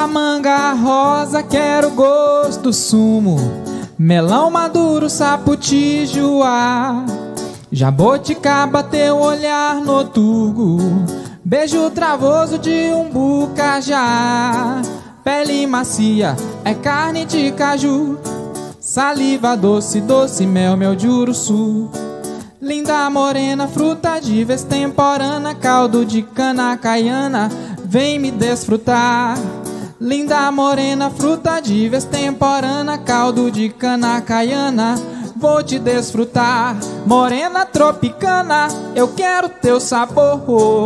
Da manga rosa quero gosto do sumo, melão maduro, saputijuá. Jaboticaba teu olhar noturno, beijo travoso de umbucajá. Pele macia é carne de caju, saliva doce, doce mel, mel de uruçu. Linda morena, fruta de vez temporana, caldo de cana caiana, vem me desfrutar. Linda morena, fruta de vez temporana, caldo de cana caiana, vou te desfrutar. Morena tropicana, eu quero teu sabor.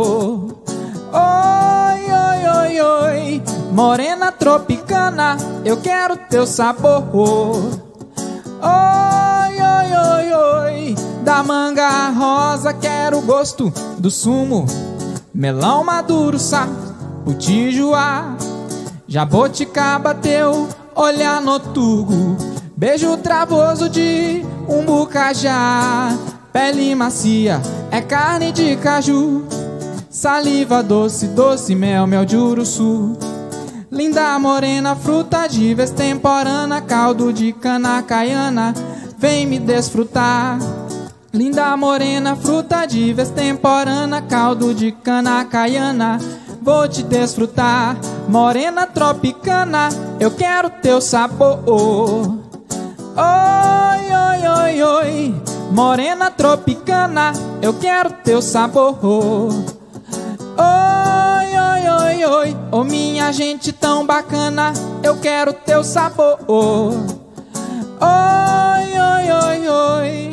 Oi, oi, oi, oi. Morena tropicana, eu quero teu sabor. Oi, oi, oi, oi. Da manga rosa quero o gosto do sumo, melão maduro, saputijuá. Jaboticaba teu olhar noturno, beijo travoso de umbucajá. Pele macia é carne de caju, saliva doce, doce mel, mel de uruçu. Linda morena, fruta de vez temporana, caldo de cana caiana, vem me desfrutar. Linda morena, fruta de vez temporana, caldo de cana caiana, vou te desfrutar. Morena tropicana, eu quero teu sabor. Oi, oi, oi, oi. Morena tropicana, eu quero teu sabor. Oi, oi, oi, oi. Oh, minha gente tão bacana, eu quero teu sabor. Oi, oi, oi, oi.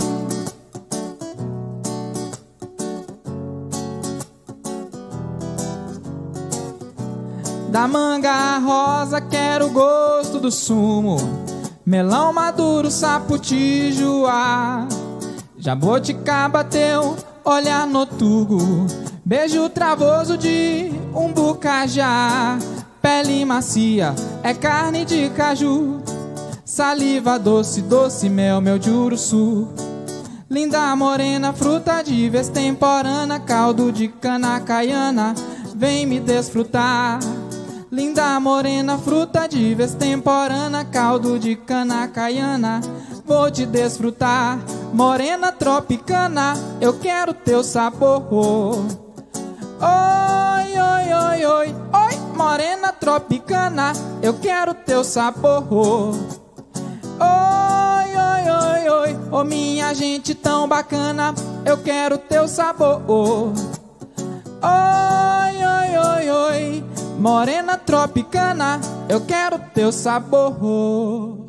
Da manga rosa quero o gosto do sumo, melão maduro, saputijuá. Jaboticaba teu olhar noturno, beijo travoso de umbucajá. Pele macia é carne de caju, saliva doce, doce mel, mel de uruçu. Linda morena, fruta de vez temporana, caldo de cana caiana, vem me desfrutar. Linda morena, fruta de vez temporana, caldo de cana caiana, vou te desfrutar. Morena tropicana, eu quero teu sabor. Oi, oi, oi, oi. Oi, morena tropicana, eu quero teu sabor. Oi, oi, oi, oi. Oh, minha gente tão bacana, eu quero teu sabor. Oi, oi, oi, oi. Morena tropicana, eu quero teu sabor.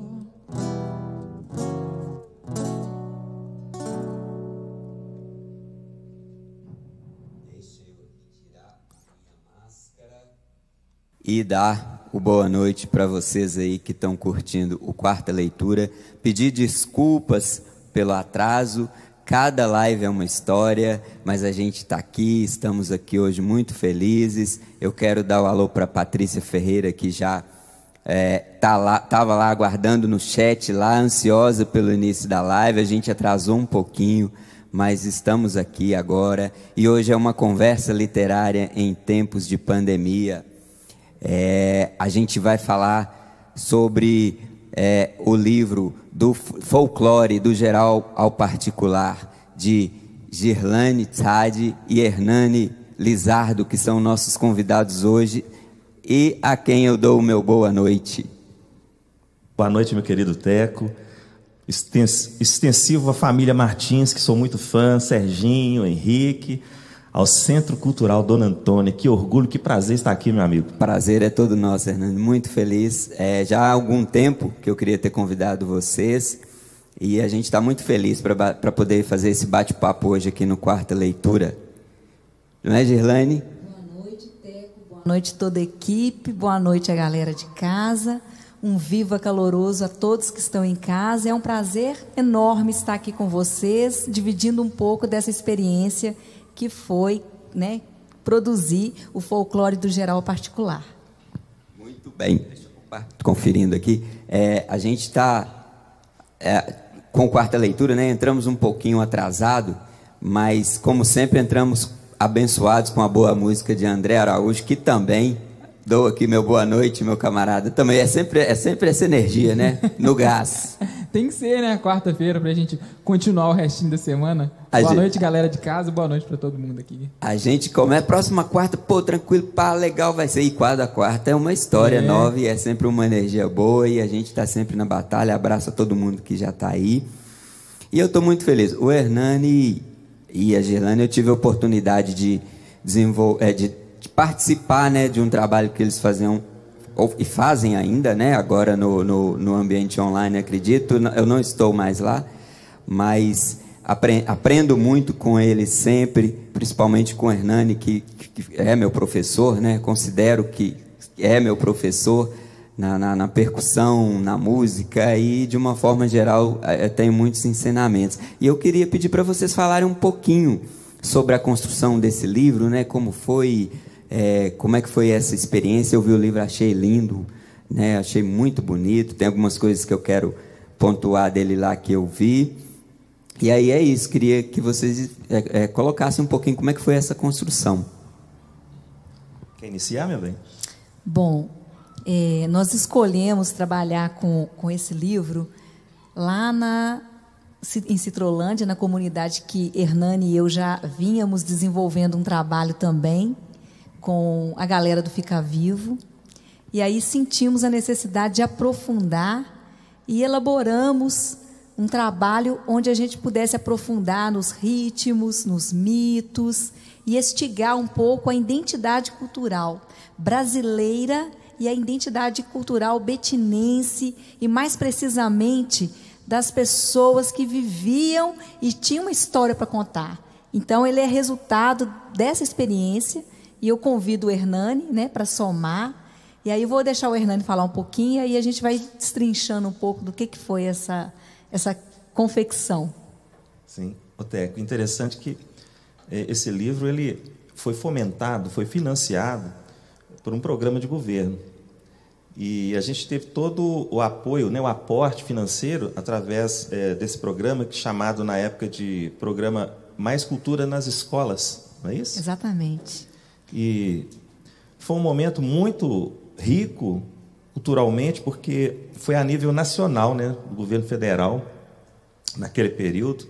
Deixa eu tirar minha máscara e dar o boa noite para vocês aí que estão curtindo o Quarta Leitura. Pedir desculpas pelo atraso. Cada live é uma história, mas a gente está aqui, estamos aqui hoje muito felizes. Eu quero dar o alô para Patrícia Ferreira, que já estava lá aguardando no chat, lá ansiosa pelo início da live. A gente atrasou um pouquinho, mas estamos aqui agora. E hoje é uma conversa literária em tempos de pandemia. A gente vai falar sobre o livro do folclore do geral ao particular, de Girlane Tade e Hernani Lizardo, que são nossos convidados hoje, e a quem eu dou o meu boa noite. Boa noite, meu querido Teco. Extensivo à família Martins, que sou muito fã, Serginho, Henrique, ao Centro Cultural Dona Antônia. Que orgulho, que prazer estar aqui, meu amigo. Prazer é todo nosso, Hernani. Muito feliz. Já há algum tempo que eu queria ter convidado vocês e a gente está muito feliz para poder fazer esse bate-papo hoje aqui no Quarta Leitura. Não é, Girlane? Boa noite, Teco. Boa noite, toda a equipe. Boa noite, a galera de casa. Um viva caloroso a todos que estão em casa. É um prazer enorme estar aqui com vocês, dividindo um pouco dessa experiência que foi, né, produzir o folclore do geral particular. Muito bem. Deixa eu conferindo aqui. A gente está com a Quarta Leitura, né? Entramos um pouquinho atrasado, mas, como sempre, entramos abençoados com a boa música de André Araújo, que também Dou aqui meu boa noite, meu camarada. Também é sempre essa energia, né? No gás. Tem que ser, né? Quarta-feira pra gente continuar o restinho da semana. Boa noite, galera de casa. Boa noite pra todo mundo aqui. A gente começa próxima quarta, pô, tranquilo, pá, legal vai ser. E cada quarta é uma história nova e é sempre uma energia boa e a gente tá sempre na batalha. Abraço a todo mundo que já tá aí. E eu tô muito feliz. O Hernani e a Gerlane, eu tive a oportunidade de desenvolver, de participar, né, de um trabalho que eles faziam e fazem ainda, né, agora no ambiente online, acredito. Eu não estou mais lá, mas aprendo muito com eles sempre, principalmente com o Hernani, que é meu professor, né, considero que é meu professor na percussão, na música e, de uma forma geral, tenho muitos ensinamentos. E eu queria pedir para vocês falarem um pouquinho sobre a construção desse livro, né, como foi... como é que foi essa experiência? Eu vi o livro, achei lindo, né? Achei muito bonito. Tem algumas coisas que eu quero pontuar dele lá que eu vi. E aí é isso, queria que vocês colocassem um pouquinho como é que foi essa construção. Quer iniciar, meu bem? Bom, nós escolhemos trabalhar com esse livro lá em Citrolândia, na comunidade que Hernani e eu já vínhamos desenvolvendo um trabalho também com a galera do Fica Vivo, e aí sentimos a necessidade de aprofundar e elaboramos um trabalho onde a gente pudesse aprofundar nos ritmos, nos mitos e estigar um pouco a identidade cultural brasileira e a identidade cultural betinense e, mais precisamente, das pessoas que viviam e tinham uma história para contar. Então, ele é resultado dessa experiência. E eu convido o Hernani, né, para somar. E aí eu vou deixar o Hernani falar um pouquinho, e aí a gente vai destrinchando um pouco do que foi essa confecção. Sim, Oteco, interessante que esse livro ele foi fomentado, foi financiado por um programa de governo. E a gente teve todo o apoio, né, o aporte financeiro através desse programa, chamado na época de Programa Mais Cultura nas Escolas, não é isso? Exatamente. E foi um momento muito rico culturalmente, porque foi a nível nacional, né, do governo federal, naquele período.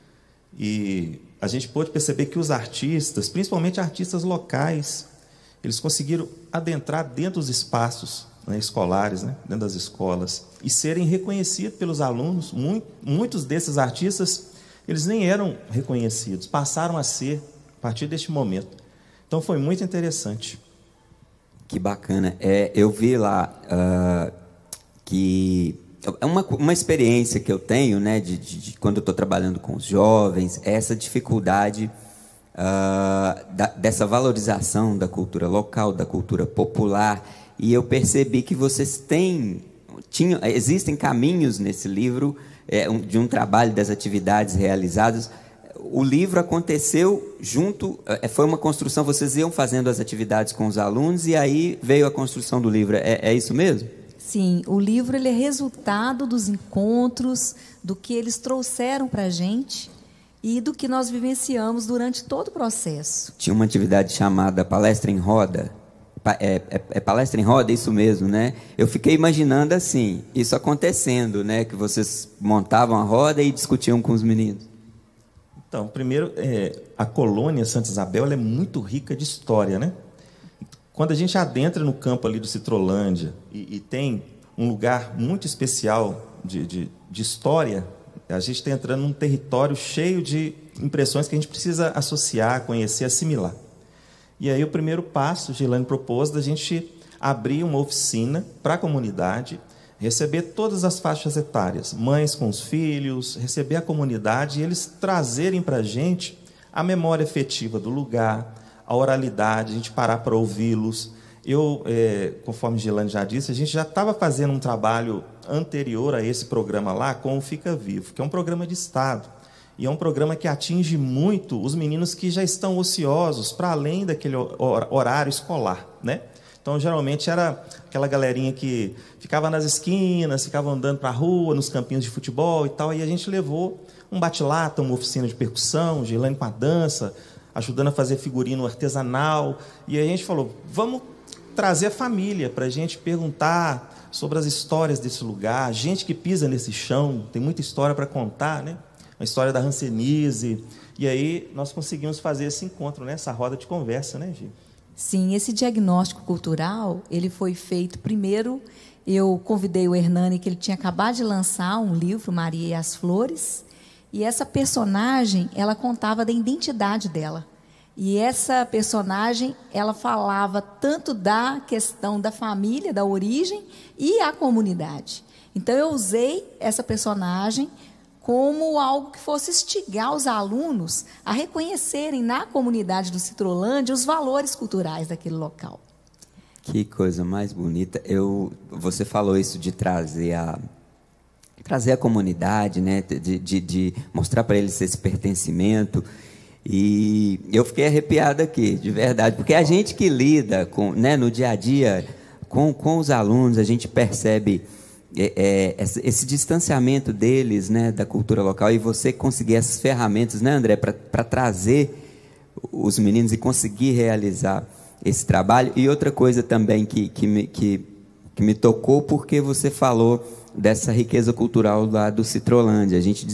E a gente pôde perceber que os artistas, principalmente artistas locais, eles conseguiram adentrar dentro dos espaços, né, escolares, né, dentro das escolas, e serem reconhecidos pelos alunos. Muitos desses artistas, eles nem eram reconhecidos, passaram a ser a partir deste momento. Então, foi muito interessante. Que bacana. Eu vi lá que... É uma experiência que eu tenho, né, de quando eu estou trabalhando com os jovens, essa dificuldade dessa valorização da cultura local, da cultura popular. E eu percebi que vocês existem caminhos nesse livro, de um trabalho das atividades realizadas. O livro aconteceu junto, foi uma construção, vocês iam fazendo as atividades com os alunos e aí veio a construção do livro, é isso mesmo? Sim, o livro ele é resultado dos encontros, do que eles trouxeram para a gente e do que nós vivenciamos durante todo o processo. Tinha uma atividade chamada Palestra em Roda, Palestra em Roda, isso mesmo, né? Eu fiquei imaginando assim, isso acontecendo, né? Que vocês montavam a roda e discutiam com os meninos. Então, primeiro, a colônia Santa Isabel ela é muito rica de história, né? Quando a gente adentra no campo ali do Citrolândia e tem um lugar muito especial de história, a gente está entrando num território cheio de impressões que a gente precisa associar, conhecer, assimilar. E aí o primeiro passo, Gerlane propôs, da gente abrir uma oficina para a comunidade, receber todas as faixas etárias, mães com os filhos, receber a comunidade e eles trazerem para a gente a memória afetiva do lugar, a oralidade, a gente parar para ouvi-los. Eu, conforme Gerlane já disse, a gente já estava fazendo um trabalho anterior a esse programa lá com o Fica Vivo, que é um programa de Estado. E é um programa que atinge muito os meninos que já estão ociosos, para além daquele horário escolar, né? Então, geralmente, era aquela galerinha que ficava nas esquinas, ficava andando para a rua, nos campinhos de futebol e tal, e a gente levou um bate-lata, uma oficina de percussão, Gerlane com a dança, ajudando a fazer figurino artesanal, e a gente falou, vamos trazer a família para a gente perguntar sobre as histórias desse lugar, gente que pisa nesse chão, tem muita história para contar, né? A história da Hanseníase. E aí nós conseguimos fazer esse encontro, né? Essa roda de conversa, né, Gi? Sim, esse diagnóstico cultural, ele foi feito primeiro. Eu convidei o Hernani, que ele tinha acabado de lançar um livro, Maria e as Flores, e essa personagem, ela contava da identidade dela. E essa personagem, ela falava tanto da questão da família, da origem, e a comunidade. Então, eu usei essa personagem como algo que fosse instigar os alunos a reconhecerem na comunidade do Citrolândia os valores culturais daquele local. Que coisa mais bonita. Você falou isso de trazer a comunidade, né? de mostrar para eles esse pertencimento. E eu fiquei arrepiado aqui, de verdade, porque a gente que lida com, né, no dia a dia com os alunos, a gente percebe esse distanciamento deles, né, da cultura local, e você conseguir essas ferramentas, né, André, para trazer os meninos e conseguir realizar esse trabalho. E outra coisa também que me tocou, porque você falou dessa riqueza cultural lá do Citrolândia. A gente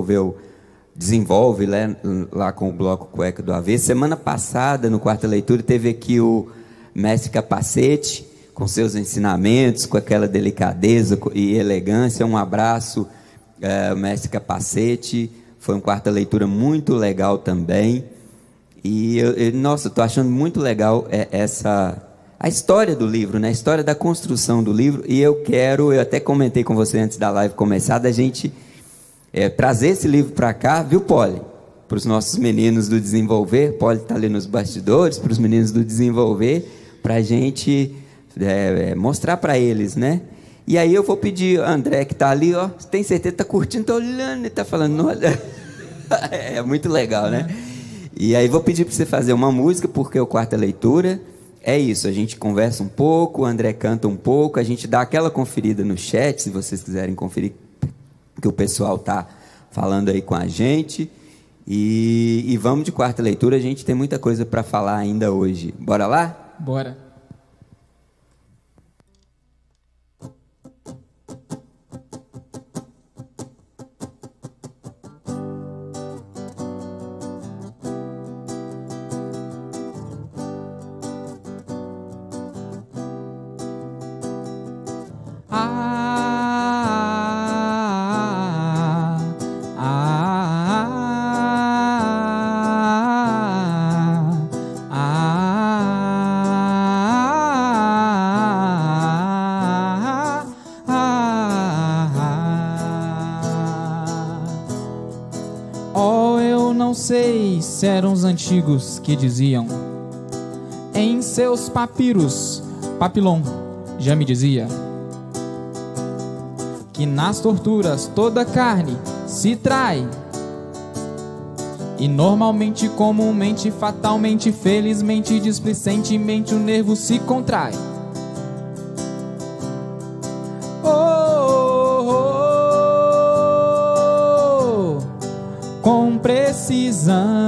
desenvolve lá com o Bloco Cueca do Avesso. Semana passada, no Quarta Leitura, teve aqui o mestre Capacete, com seus ensinamentos, com aquela delicadeza e elegância. Um abraço, mestre Capacete. Foi um Quarta Leitura muito legal também. E, nossa, estou achando muito legal a história do livro, né? A história da construção do livro. E eu até comentei com você antes da live começar, da gente trazer esse livro para cá, viu, Poli? Para os nossos meninos do Desenvolver. Poli está ali nos bastidores, para os meninos do Desenvolver, para a gente mostrar para eles, né? E aí eu vou pedir, André, que está ali, ó, tem certeza que está curtindo, está olhando e está falando, olha. É muito legal, né? E aí vou pedir para você fazer uma música, porque o Quarta Leitura é isso, a gente conversa um pouco, o André canta um pouco, a gente dá aquela conferida no chat, se vocês quiserem conferir que o pessoal está falando aí com a gente. E vamos de Quarta Leitura, a gente tem muita coisa para falar ainda hoje. Bora lá? Bora. Eram os antigos que diziam, em seus papiros, Papilon já me dizia, que nas torturas toda carne se trai, e normalmente, comumente, fatalmente, felizmente, displicentemente o nervo se contrai. Com precisão.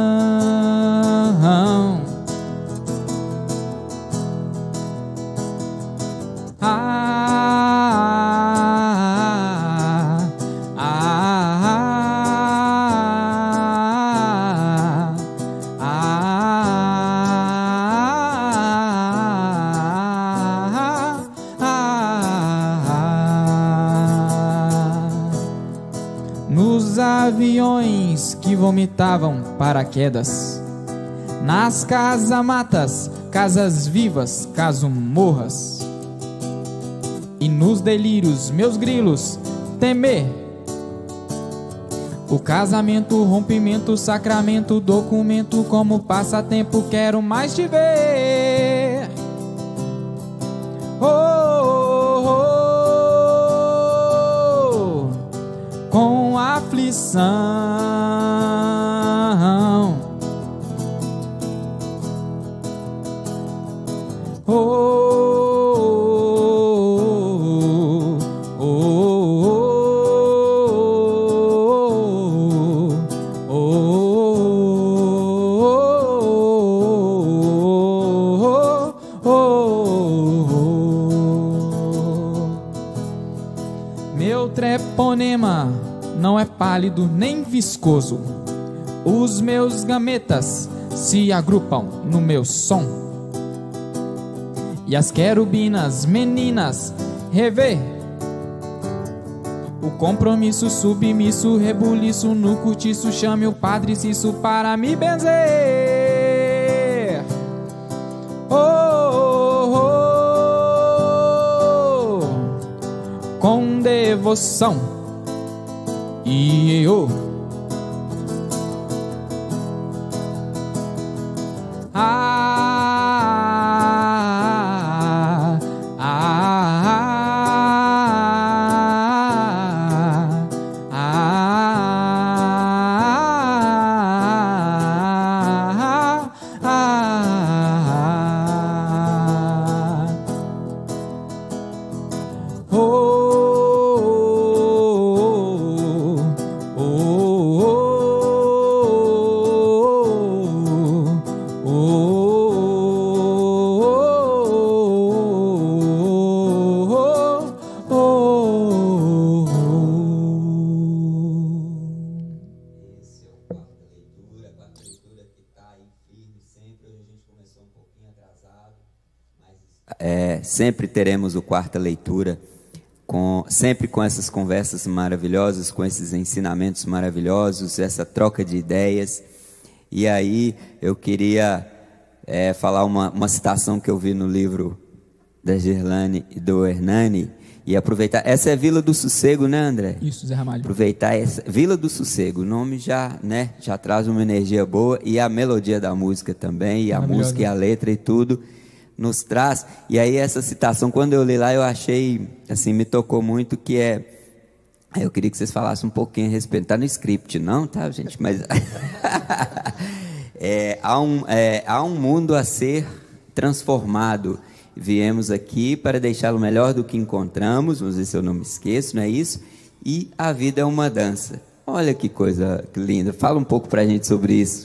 Nos aviões que vomitavam paraquedas, nas casamatas, casas vivas, caso morras, e nos delírios, meus grilos, temer o casamento, rompimento, sacramento, documento, como passatempo, quero mais te ver. Com aflição, não é pálido nem viscoso. Os meus gametas se agrupam no meu som. E as querubinas meninas rever o compromisso submisso, rebuliço no cortiço. Chame o Padre Cício para me benzer. Oh, oh, oh, com devoção. E eu sempre teremos o Quarta Leitura, sempre com essas conversas maravilhosas, com esses ensinamentos maravilhosos, essa troca de ideias. E aí eu queria falar uma citação que eu vi no livro da Gerlane e do Hernani, e aproveitar. Essa é Vila do Sossego, né, André? Isso, Zé Ramalho. Aproveitar essa Vila do Sossego, o nome já traz uma energia boa, e a melodia da música também, e a música e a letra e tudo nos traz. E aí essa citação, quando eu li lá, eu achei, assim, me tocou muito, que eu queria que vocês falassem um pouquinho a respeito. Tá no script, não, tá, gente? Mas há um mundo a ser transformado. Viemos aqui para deixá-lo melhor do que encontramos, vamos ver se eu não me esqueço, não é isso? E a vida é uma dança. Olha que coisa linda. Fala um pouco para a gente sobre isso.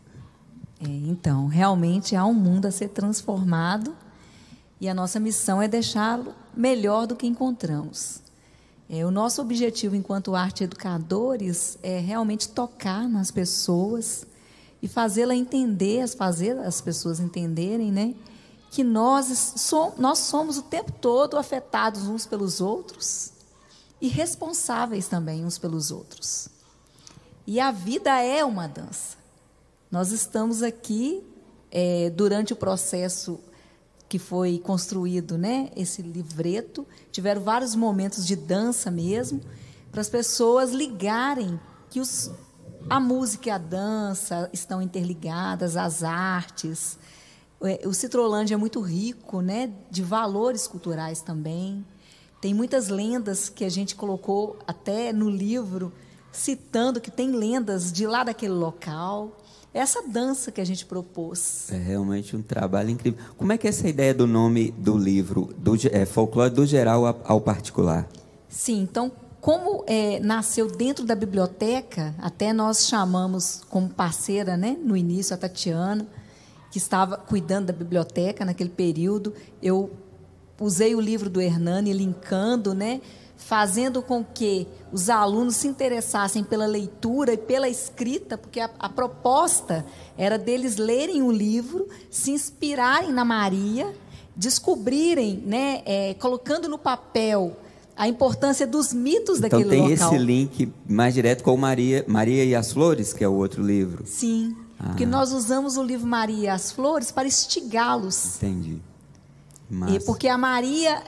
Então, realmente há um mundo a ser transformado e a nossa missão é deixá-lo melhor do que encontramos. O nosso objetivo enquanto arte educadores é realmente tocar nas pessoas e fazê-la entender, fazer as pessoas entenderem, né, que nós somos o tempo todo afetados uns pelos outros e responsáveis também uns pelos outros. E a vida é uma dança. Nós estamos aqui, durante o processo que foi construído, né, esse livreto, tiveram vários momentos de dança mesmo, para as pessoas ligarem que a música e a dança estão interligadas, as artes. O Citrolândia é muito rico, né, de valores culturais também. Tem muitas lendas que a gente colocou até no livro, citando que tem lendas de lá daquele local. Essa dança que a gente propôs. É realmente um trabalho incrível. Como é que é essa ideia do nome do livro, folclore do geral ao particular? Sim, então, como nasceu dentro da biblioteca, até nós chamamos como parceira, né, no início, a Tatiana, que estava cuidando da biblioteca naquele período. Eu usei o livro do Hernani, linkando, né, fazendo com que os alunos se interessassem pela leitura e pela escrita, porque a proposta era deles lerem o livro, se inspirarem na Maria, descobrirem, né, colocando no papel a importância dos mitos daquele local. Então tem esse link mais direto com Maria e as Flores, que é o outro livro. Sim, porque nós usamos o livro Maria e as Flores para instigá-los. Entendi. E porque a Maria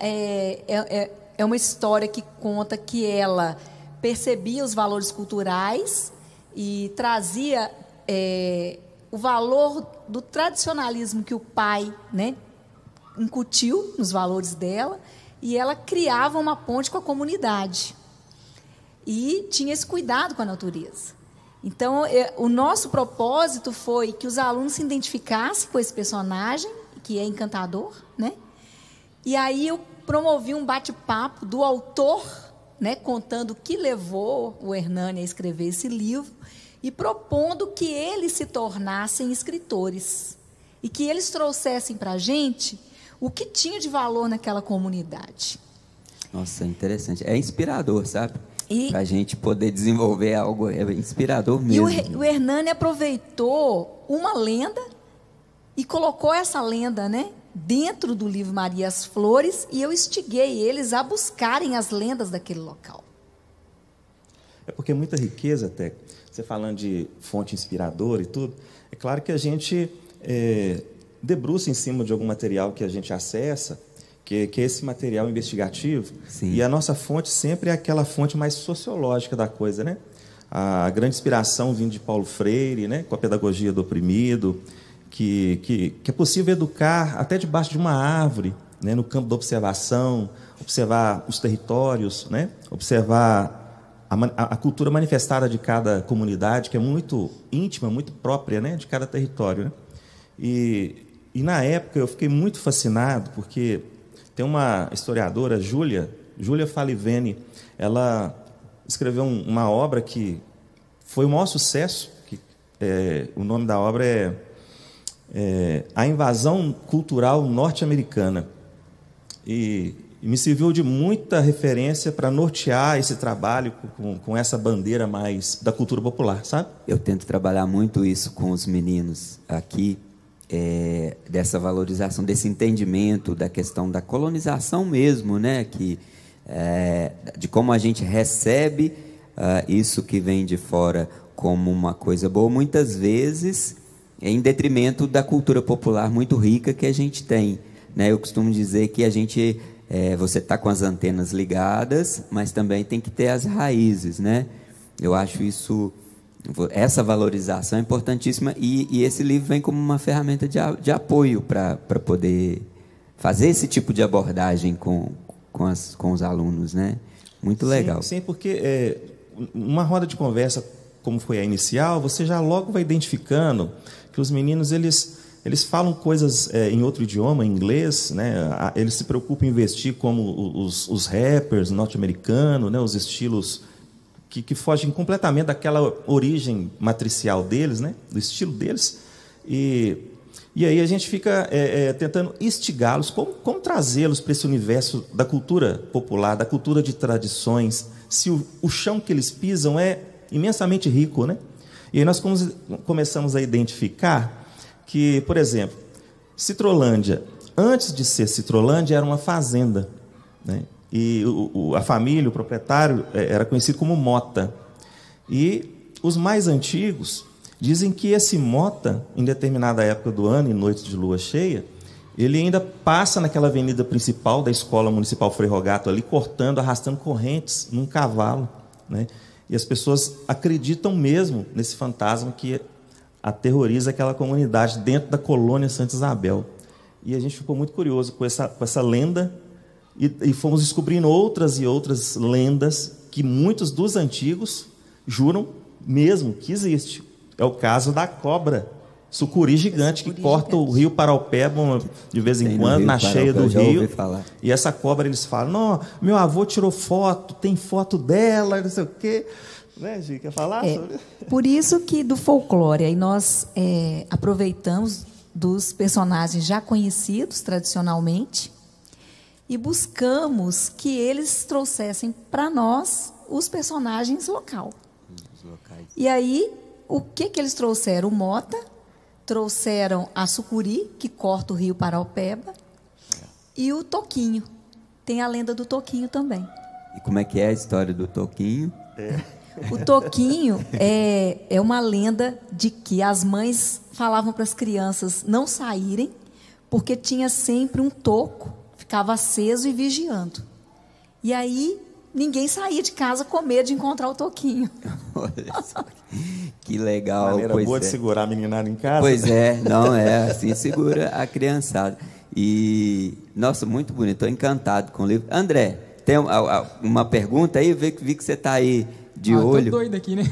é uma história que conta que ela percebia os valores culturais e trazia o valor do tradicionalismo que o pai, né, incutiu nos valores dela, e ela criava uma ponte com a comunidade. E tinha esse cuidado com a natureza. Então, o nosso propósito foi que os alunos se identificassem com esse personagem, que é encantador, né? E aí eu promovi um bate-papo do autor, né, contando o que levou o Hernani a escrever esse livro e propondo que eles se tornassem escritores e que eles trouxessem para a gente o que tinha de valor naquela comunidade. Nossa, interessante. É inspirador, sabe? para a gente poder desenvolver algo inspirador mesmo. E o Hernani aproveitou uma lenda e colocou essa lenda, né, dentro do livro Maria as Flores, e eu instiguei eles a buscarem as lendas daquele local. É porque é muita riqueza, até. Você falando de fonte inspiradora e tudo, é claro que a gente debruça em cima de algum material que a gente acessa, que é esse material investigativo. Sim. E a nossa fonte sempre é aquela fonte mais sociológica da coisa, né? A grande inspiração vindo de Paulo Freire, né? Com a pedagogia do oprimido, que é possível educar até debaixo de uma árvore, né? No campo da observação, observar os territórios, né? Observar a cultura manifestada de cada comunidade, que é muito íntima, muito própria, né? De cada território, né? E na época eu fiquei muito fascinado, porque tem uma historiadora, Júlia Falivene, ela escreveu uma obra que foi o maior sucesso, o nome da obra é A Invasão Cultural Norte-Americana. E me serviu de muita referência para nortear esse trabalho com essa bandeira mais da cultura popular, sabe? Eu tento trabalhar muito isso com os meninos aqui, dessa valorização, desse entendimento da questão da colonização mesmo, né? De como a gente recebe isso que vem de fora como uma coisa boa, muitas vezes em detrimento da cultura popular muito rica que a gente tem, né? Eu costumo dizer que a gente, você está com as antenas ligadas, mas também tem que ter as raízes, né? Eu acho essa valorização é importantíssima, e esse livro vem como uma ferramenta de apoio para poder fazer esse tipo de abordagem com os alunos, né? Muito legal. Sim, porque uma roda de conversa, como foi a inicial, você já logo vai identificando que os meninos eles falam coisas em outro idioma, em inglês, né? Eles se preocupam em investir como os rappers norte-americanos, né? Os estilos que fogem completamente daquela origem matricial deles, né? Do estilo deles. E aí a gente fica tentando instigá-los, como trazê-los para esse universo da cultura popular, da cultura de tradições, se o chão que eles pisam é imensamente rico, né? E aí nós começamos a identificar que, por exemplo, Citrolândia, antes de ser Citrolândia, era uma fazenda, né? E a família, o proprietário, era conhecido como Mota. E os mais antigos dizem que esse Mota, em determinada época do ano, em noite de lua cheia, ele ainda passa naquela avenida principal da Escola Municipal Frei Rogato, ali, cortando, arrastando correntes num cavalo, né? E as pessoas acreditam mesmo nesse fantasma que aterroriza aquela comunidade dentro da colônia Santa Isabel. E a gente ficou muito curioso com essa lenda, e fomos descobrindo outras e outras lendas que muitos dos antigos juram mesmo que existe. É o caso da cobra sucuri gigante que corta o rio Paraupeba de vez em quando, na cheia do rio. E essa cobra, eles falam: não, meu avô tirou foto, tem foto dela, não sei o quê. Né, Gi, quer falar sobre isso? Por isso que do folclore, aí nós aproveitamos dos personagens já conhecidos tradicionalmente e buscamos que eles trouxessem para nós os personagens locais. E aí, o que eles trouxeram? O Mota, trouxeram a sucuri, que corta o rio Paraupeba, e o Toquinho. Tem a lenda do Toquinho também. E como é que é a história do Toquinho? O Toquinho é uma lenda de que as mães falavam para as crianças não saírem, porque tinha sempre um toco, ficava aceso e vigiando. E aí ninguém saía de casa com medo de encontrar o Toquinho. Olha só, que legal. Maneira boa de segurar a meninada em casa. Pois não assim segura a criançada. E, nossa, muito bonito, estou encantado com o livro. André, tem uma pergunta aí? Vi que você está aí de olho. Estou doido aqui, né?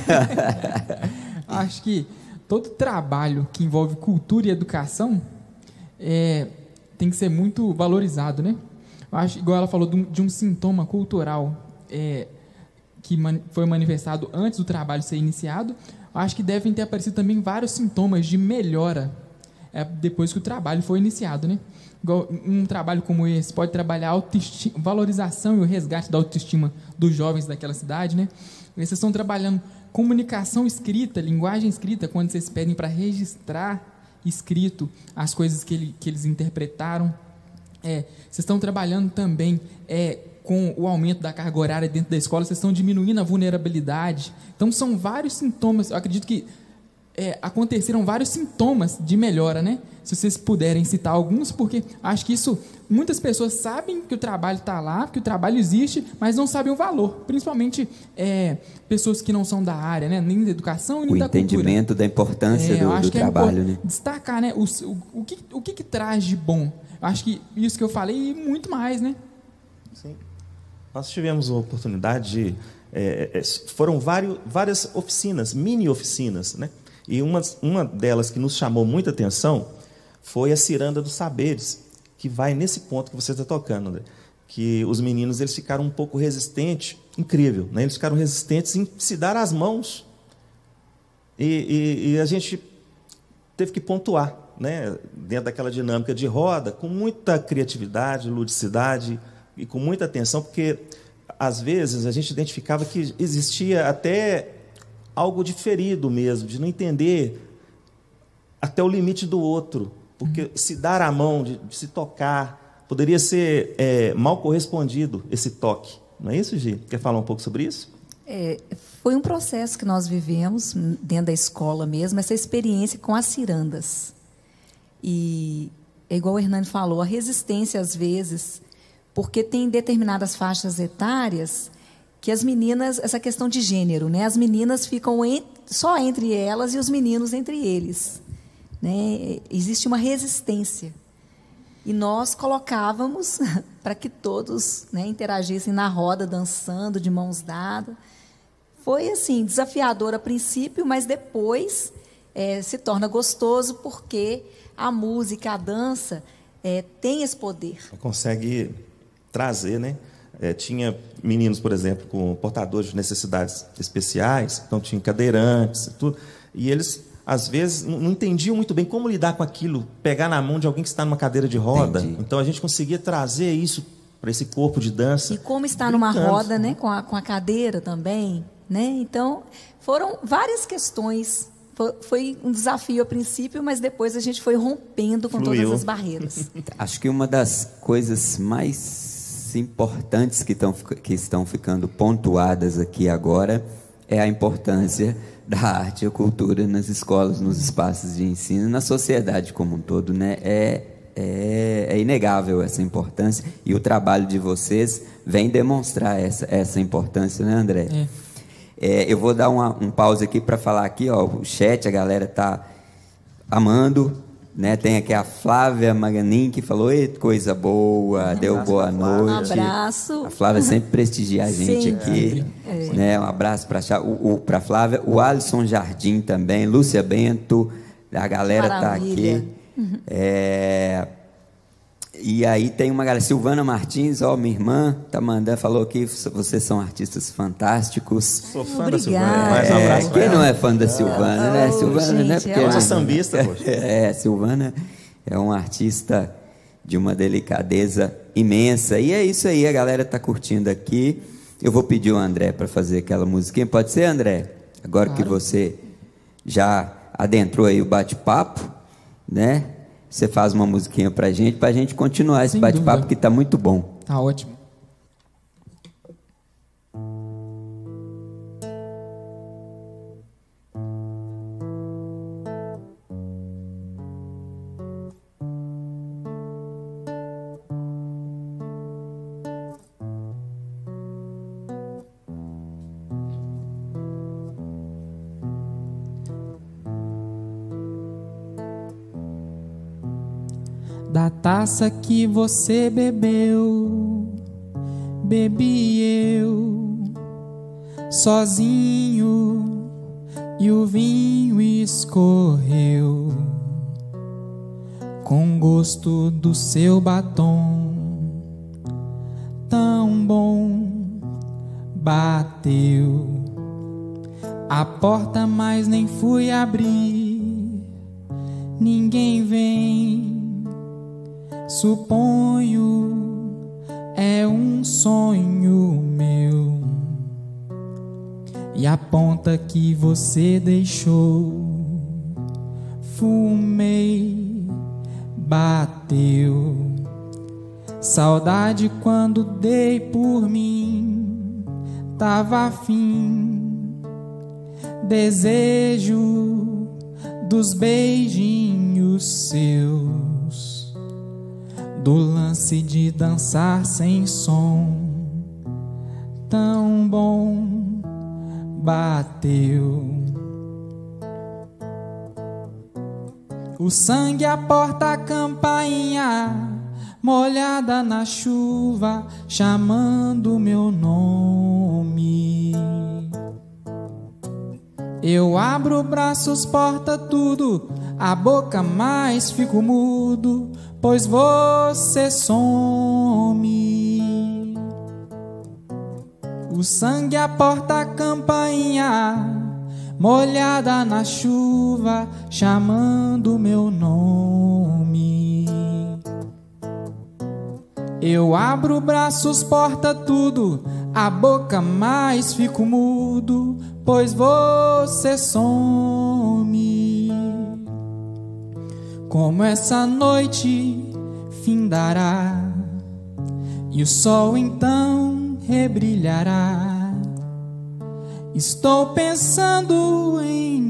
Acho que todo trabalho que envolve cultura e educação tem que ser muito valorizado, né? Acho, igual ela falou de um sintoma cultural que foi manifestado antes do trabalho ser iniciado, acho que devem ter aparecido também vários sintomas de melhora. depois que o trabalho foi iniciado, né? Igual, um trabalho como esse pode trabalhar a valorização e o resgate da autoestima dos jovens daquela cidade, né? Vocês estão trabalhando comunicação escrita, linguagem escrita, quando vocês pedem para registrar escrito as coisas que eles interpretaram. Vocês estão trabalhando também com o aumento da carga horária dentro da escola, vocês estão diminuindo a vulnerabilidade. Então, são vários sintomas. Eu acredito que aconteceram vários sintomas de melhora, né? Se vocês puderem citar alguns, porque acho que isso, muitas pessoas sabem que o trabalho está lá, que o trabalho existe, mas não sabem o valor. Principalmente pessoas que não são da área, né? Nem da educação, nem da cultura. O entendimento da importância do trabalho, né? Destacar, né? O que traz de bom. Acho que isso que eu falei e muito mais, né? Sim. Nós tivemos a oportunidade de... foram várias oficinas, mini oficinas, né? E uma delas que nos chamou muita atenção foi a Ciranda dos Saberes, que vai nesse ponto que você está tocando, André, que os meninos eles ficaram um pouco resistentes, incrível, né? Eles ficaram resistentes em se dar as mãos. E a gente teve que pontuar, né? Dentro daquela dinâmica de roda, com muita criatividade, ludicidade e com muita atenção, porque, às vezes, a gente identificava que existia até algo diferido mesmo, de não entender até o limite do outro, porque se dar a mão, de se tocar, poderia ser mal correspondido esse toque. Não é isso, Gi? Quer falar um pouco sobre isso? Foi um processo que nós vivemos dentro da escola mesmo, essa experiência com as cirandas. E é igual o Hernani falou, a resistência às vezes, porque tem determinadas faixas etárias que as meninas, essa questão de gênero, né? As meninas ficam só entre elas e os meninos entre eles, né? Existe uma resistência. E nós colocávamos para que todos, né, interagissem na roda, dançando, de mãos dadas. Foi assim, desafiador a princípio, mas depois se torna gostoso, porque a música, a dança, tem esse poder. Consegue trazer, né? Tinha meninos, por exemplo, com portadores de necessidades especiais, então tinha cadeirantes e tudo, e eles, às vezes, não entendiam muito bem como lidar com aquilo, pegar na mão de alguém que está numa cadeira de roda. Entendi. Então a gente conseguia trazer isso para esse corpo de dança. E como está numa roda, né, com a cadeira também, né? Então, foram várias questões. Foi um desafio a princípio, mas depois a gente foi rompendo com todas as barreiras. Acho que uma das coisas mais importantes que estão ficando pontuadas aqui agora é a importância da arte e a cultura nas escolas, nos espaços de ensino, na sociedade como um todo, né? É inegável essa importância, e o trabalho de vocês vem demonstrar essa importância, né, André? Eu vou dar um pause aqui para falar aqui, ó, o chat, a galera tá amando, né? Tem aqui a Flávia Maganin, que falou: coisa boa, deu boa noite. Um abraço. A Flávia sempre prestigia a gente aqui. Né? Um abraço para a Flávia. O Alisson Jardim também, Lúcia Bento, a galera está aqui. E aí tem uma galera, Silvana Martins, minha irmã, tá mandando, falou que vocês são artistas fantásticos. Sou fã da Silvana. Mais um abraço. Quem não é fã da Silvana, né? Silvana, gente, né? Porque eu sou sambista, poxa. Silvana é uma artista de uma delicadeza imensa. E é isso aí, a galera tá curtindo aqui. Eu vou pedir o André para fazer aquela musiquinha. Pode ser, André? Agora claro. Que você já adentrou aí o bate-papo, né? Você faz uma musiquinha pra gente continuar esse bate-papo, que tá muito bom. Tá ótimo. Da taça que você bebeu, bebi eu, sozinho, e o vinho escorreu, com gosto do seu batom, tão bom, bateu a porta, mas nem fui abrir. ninguém vem. Suponho, é um sonho meu. E a ponta que você deixou, fumei, bateu. Saudade quando dei por mim, tava afim. Desejo dos beijinhos seus, do lance de dançar sem som, tão bom, bateu. O sangue aporta a campainha, molhada na chuva, chamando meu nome. Eu abro braços, porta tudo, a boca mais fico mudo, pois você some. O sangue aporta a campainha, molhada na chuva, chamando meu nome. Eu abro braços, porta tudo, a boca mais fico mudo, pois você some. Como essa noite findará e o sol então rebrilhará, estou pensando em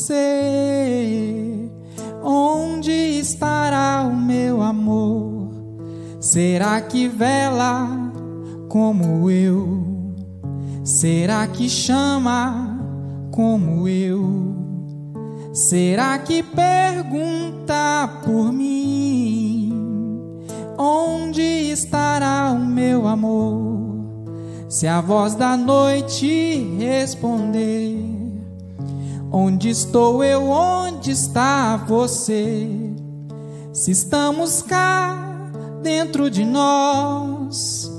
você. Onde estará o meu amor? Será que vela como eu? Será que chama como eu? Será que pergunta por mim? Onde estará o meu amor? Se a voz da noite responder, onde estou eu? Onde está você? Se estamos cá dentro de nós,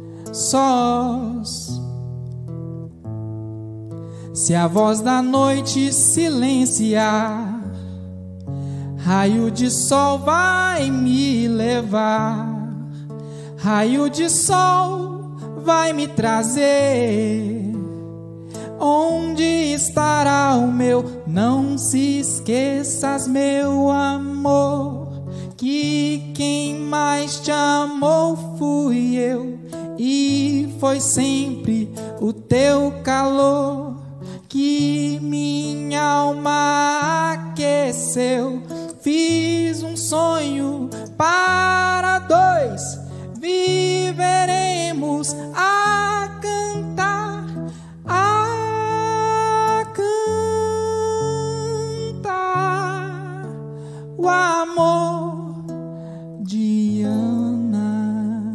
sós. Se a voz da noite silenciar, raio de sol vai me levar, raio de sol vai me trazer. Onde estará o meu? Não se esqueças, meu amor, que quem mais te amou fui eu, e foi sempre o teu calor que minha alma aqueceu. Fiz um sonho para dois, viveremos a cantar, a cantar o amor de Ana.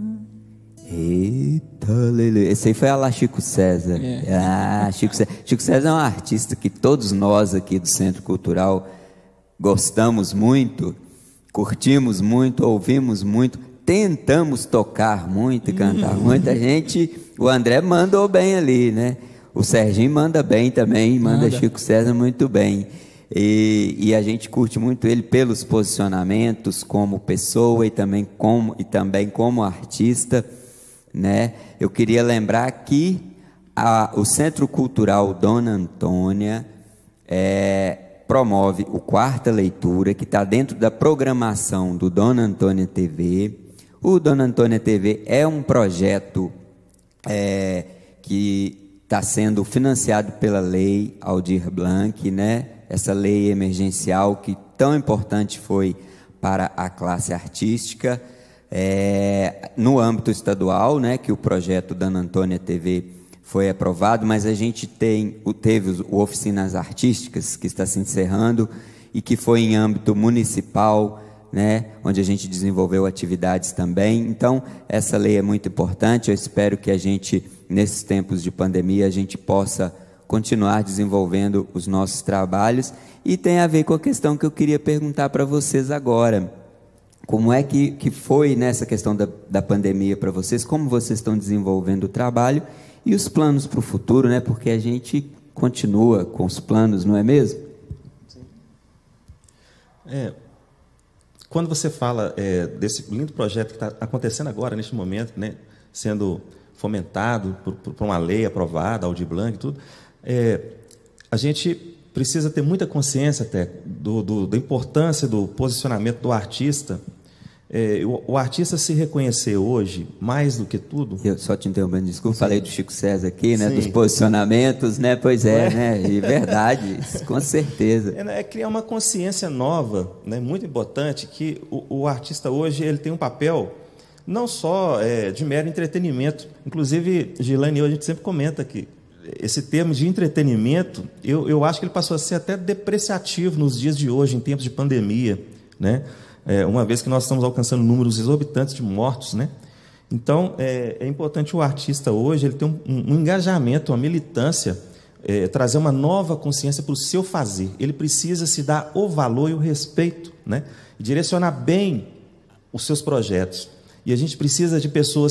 Eita, Lele. Esse aí foi a lá Chico César. Chico César é um artista que todos nós aqui do Centro Cultural gostamos muito, curtimos muito, ouvimos muito, tentamos tocar muito e cantar muito. A gente, o André mandou bem ali, né? O Serginho manda bem também, manda Chico César muito bem. E a gente curte muito ele pelos posicionamentos como pessoa e também como artista, né? Eu queria lembrar que o Centro Cultural Dona Antônia promove o Quarta Leitura, que está dentro da programação do Dona Antônia TV. O Dona Antônia TV é um projeto que está sendo financiado pela Lei Aldir Blanc, né? Essa lei emergencial que tão importante foi para a classe artística, no âmbito estadual, né? Que o projeto Dona Antônia TV foi aprovado, mas a gente teve o Oficinas Artísticas, que está se encerrando, e que foi em âmbito municipal, né, onde a gente desenvolveu atividades também. Então, essa lei é muito importante. Eu espero que a gente, nesses tempos de pandemia, a gente possa continuar desenvolvendo os nossos trabalhos. E tem a ver com a questão que eu queria perguntar para vocês agora. Como é que foi nessa questão da pandemia para vocês? Como vocês estão desenvolvendo o trabalho? E os planos para o futuro, né? Porque a gente continua com os planos, não é mesmo? Quando você fala desse lindo projeto que está acontecendo agora, neste momento, né, sendo fomentado por uma lei aprovada, Aldir Blanc e tudo, a gente precisa ter muita consciência até da importância do posicionamento do artista. O artista se reconhecer hoje, mais do que tudo... Eu só te interrompendo, desculpa, falei do Chico César aqui, né, dos posicionamentos, né? Pois né? E verdade, com certeza. Criar uma consciência nova, né, muito importante, que o artista hoje ele tem um papel não só de mero entretenimento. Inclusive, Gilane, a gente sempre comenta que esse termo de entretenimento, eu acho que ele passou a ser até depreciativo nos dias de hoje, em tempos de pandemia, né? Uma vez que nós estamos alcançando números exorbitantes de mortos, né? Então, é importante o artista hoje ele ter um engajamento, uma militância, trazer uma nova consciência para o seu fazer. Ele precisa se dar o valor e o respeito, né? E direcionar bem os seus projetos. E a gente precisa de pessoas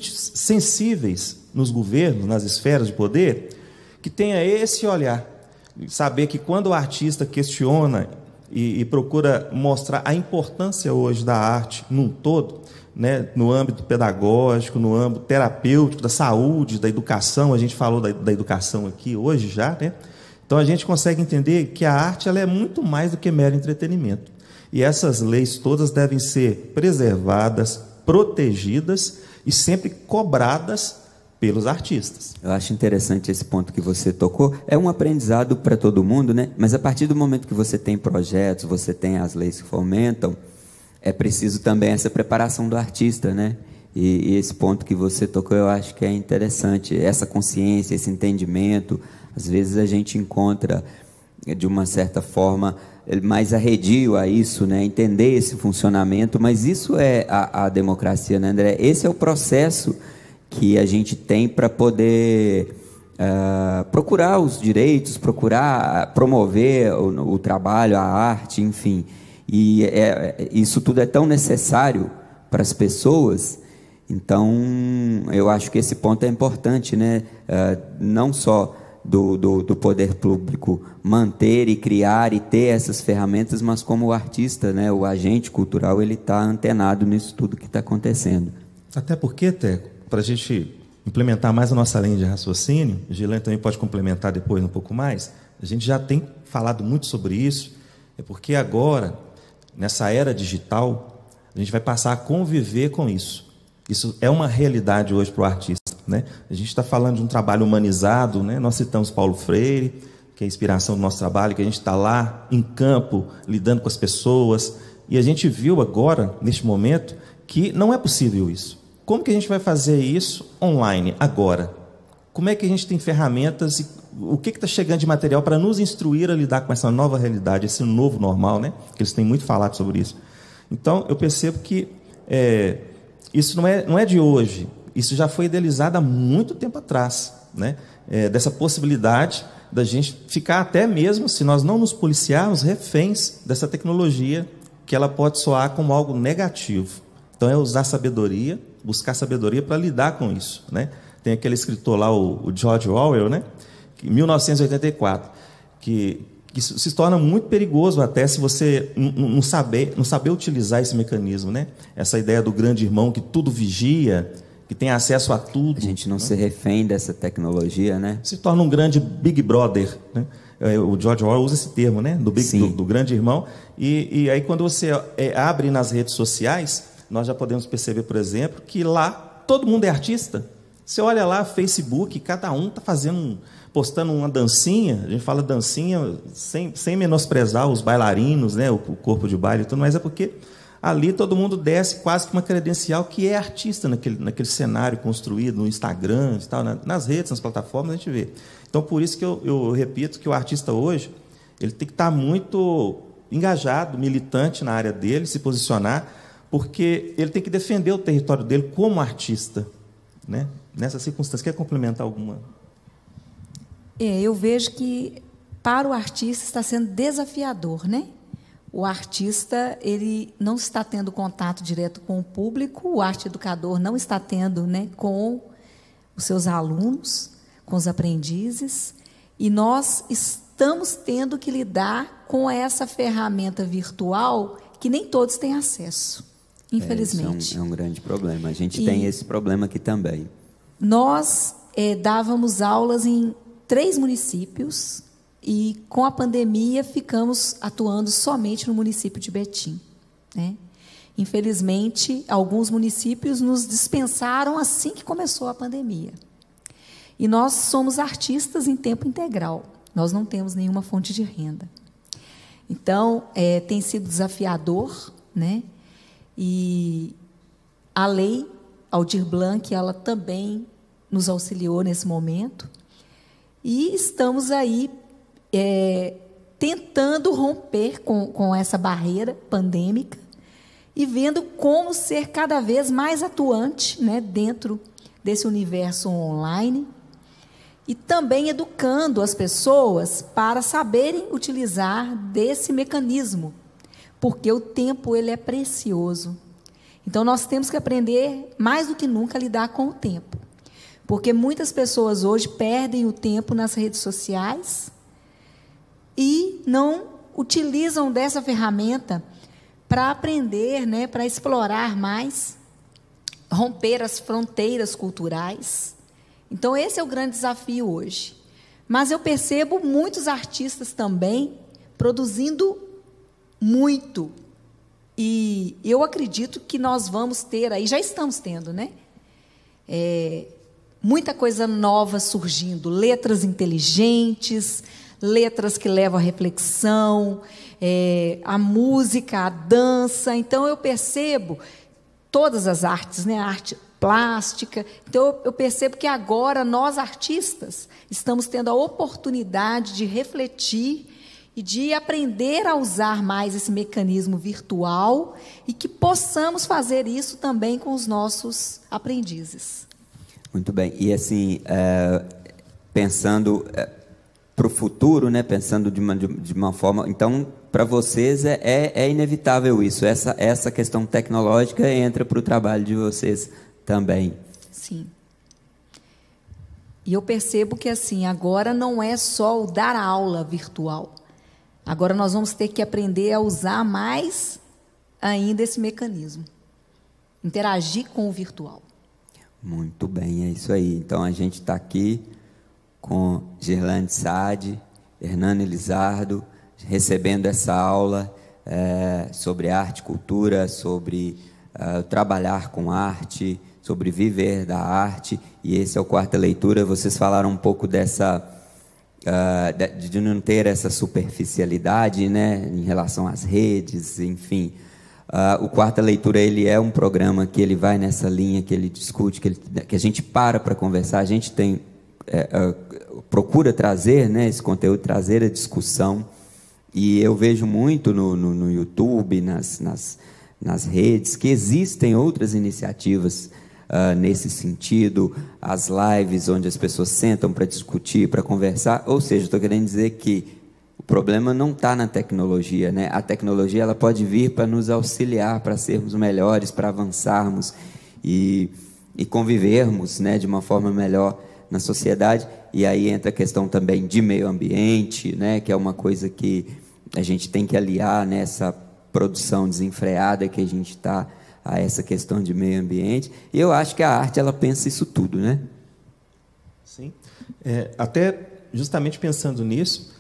sensíveis nos governos, nas esferas de poder, que tenha esse olhar, saber que quando o artista questiona e procura mostrar a importância hoje da arte num todo, né, no âmbito pedagógico, no âmbito terapêutico, da saúde, da educação, a gente falou da educação aqui hoje já, né? Então a gente consegue entender que a arte ela é muito mais do que mero entretenimento. E essas leis todas devem ser preservadas, protegidas e sempre cobradas pelos artistas. Eu acho interessante esse ponto que você tocou. É um aprendizado para todo mundo, né? Mas a partir do momento que você tem projetos, você tem as leis que fomentam, é preciso também essa preparação do artista, né? E esse ponto que você tocou, eu acho que é interessante. Essa consciência, esse entendimento. Às vezes a gente encontra, de uma certa forma, mais arredio a isso, né? Entender esse funcionamento. Mas isso é a democracia, né, André? Esse é o processo que a gente tem para poder procurar os direitos, procurar promover o trabalho, a arte, enfim. E isso tudo é tão necessário para as pessoas. Então, eu acho que esse ponto é importante, né? Não só do poder público manter e criar e ter essas ferramentas, mas como o artista, né? O agente cultural, ele está antenado nisso tudo que está acontecendo. Até porque, Teco, para a gente implementar mais a nossa linha de raciocínio, o Gilane também pode complementar depois um pouco mais, a gente já tem falado muito sobre isso, é porque agora, nessa era digital, a gente vai passar a conviver com isso. Isso é uma realidade hoje para o artista, né? A gente está falando de um trabalho humanizado, né? Nós citamos Paulo Freire, que é a inspiração do nosso trabalho, que a gente está lá em campo, lidando com as pessoas, e a gente viu agora, neste momento, que não é possível isso. Como que a gente vai fazer isso online, agora? Como é que a gente tem ferramentas e o que está chegando de material para nos instruir a lidar com essa nova realidade, esse novo normal, né? Que eles têm muito falado sobre isso. Então, eu percebo que isso não é de hoje. Isso já foi idealizado há muito tempo atrás, né? Dessa possibilidade da gente ficar até mesmo, se nós não nos policiarmos, reféns dessa tecnologia, que ela pode soar como algo negativo. Então, é usar sabedoria, buscar sabedoria para lidar com isso, né? Tem aquele escritor lá, o George Orwell, né? Em 1984, que isso se torna muito perigoso até se você não saber utilizar esse mecanismo, né? Essa ideia do grande irmão que tudo vigia, que tem acesso a tudo. A gente não se refém dessa tecnologia, né? Se torna um grande Big Brother, né? O George Orwell usa esse termo, né? Do grande irmão. E aí, quando você abre nas redes sociais, nós já podemos perceber, por exemplo, que lá todo mundo é artista. Você olha lá, Facebook, cada um está postando uma dancinha. A gente fala dancinha sem menosprezar os bailarinos, né, o corpo de baile e tudo, mas é porque ali todo mundo desce quase que uma credencial que é artista naquele cenário construído no Instagram, e tal, nas redes, nas plataformas, a gente vê. Então, por isso que eu repito que o artista hoje ele tem que estar muito engajado, militante na área dele, se posicionar, porque ele tem que defender o território dele como artista, né? Nessa circunstância. Quer complementar alguma? Eu vejo que para o artista está sendo desafiador, né? O artista ele não está tendo contato direto com o público, o arte educador não está tendo, né, com os seus alunos, com os aprendizes, e nós estamos estamos tendo que lidar com essa ferramenta virtual que nem todos têm acesso, infelizmente. Isso é um grande problema. A gente tem esse problema aqui também. Nós dávamos aulas em 3 municípios e, com a pandemia, ficamos atuando somente no município de Betim, né? Infelizmente, alguns municípios nos dispensaram assim que começou a pandemia. E nós somos artistas em tempo integral. Nós não temos nenhuma fonte de renda. Então, tem sido desafiador, né? E a lei Aldir Blanc, ela também nos auxiliou nesse momento. E estamos aí tentando romper com essa barreira pandêmica e vendo como ser cada vez mais atuante, né, dentro desse universo online, e também educando as pessoas para saberem utilizar desse mecanismo, porque o tempo ele é precioso. Então, nós temos que aprender, mais do que nunca, a lidar com o tempo, porque muitas pessoas hoje perdem o tempo nas redes sociais e não utilizam dessa ferramenta para aprender, né, para explorar mais, romper as fronteiras culturais. Então, esse é o grande desafio hoje. Mas eu percebo muitos artistas também produzindo muito. E eu acredito que nós vamos ter aí, já estamos tendo, né? Muita coisa nova surgindo, letras inteligentes, letras que levam à reflexão, a música, a dança. Então, eu percebo todas as artes, né? A arte plástica. Então, eu percebo que agora nós, artistas, estamos tendo a oportunidade de refletir e de aprender a usar mais esse mecanismo virtual e que possamos fazer isso também com os nossos aprendizes. Muito bem. E, assim, pensando para o futuro, né? Pensando de uma forma... Então, para vocês é inevitável isso. Essa questão tecnológica entra para o trabalho de vocês também. Sim. E eu percebo que, assim, agora não é só o dar aula virtual. Agora nós vamos ter que aprender a usar mais ainda esse mecanismo. Interagir com o virtual. Muito bem, é isso aí. Então, a gente está aqui com Gerlane Saad, Hernani Lizardo, recebendo essa aula sobre arte e cultura, sobre trabalhar com arte, sobre viver da arte. E esse é o Quarta Leitura. Vocês falaram um pouco dessa... de não ter essa superficialidade, né, em relação às redes, enfim. O Quarta Leitura, ele é um programa que ele vai nessa linha, que ele discute, que a gente para conversar, a gente tem, procura trazer, né, esse conteúdo, trazer a discussão, e eu vejo muito no YouTube, nas redes, que existem outras iniciativas nesse sentido, as lives onde as pessoas sentam para discutir, para conversar. Ou seja, estou querendo dizer que o problema não está na tecnologia, né? A tecnologia ela pode vir para nos auxiliar, para sermos melhores, para avançarmos e convivermos, né, de uma forma melhor na sociedade. E aí entra a questão também de meio ambiente, né, que é uma coisa que a gente tem que aliar nessa produção desenfreada que a gente está a essa questão de meio ambiente. E eu acho que a arte, ela pensa isso tudo, né? Sim. Até justamente pensando nisso,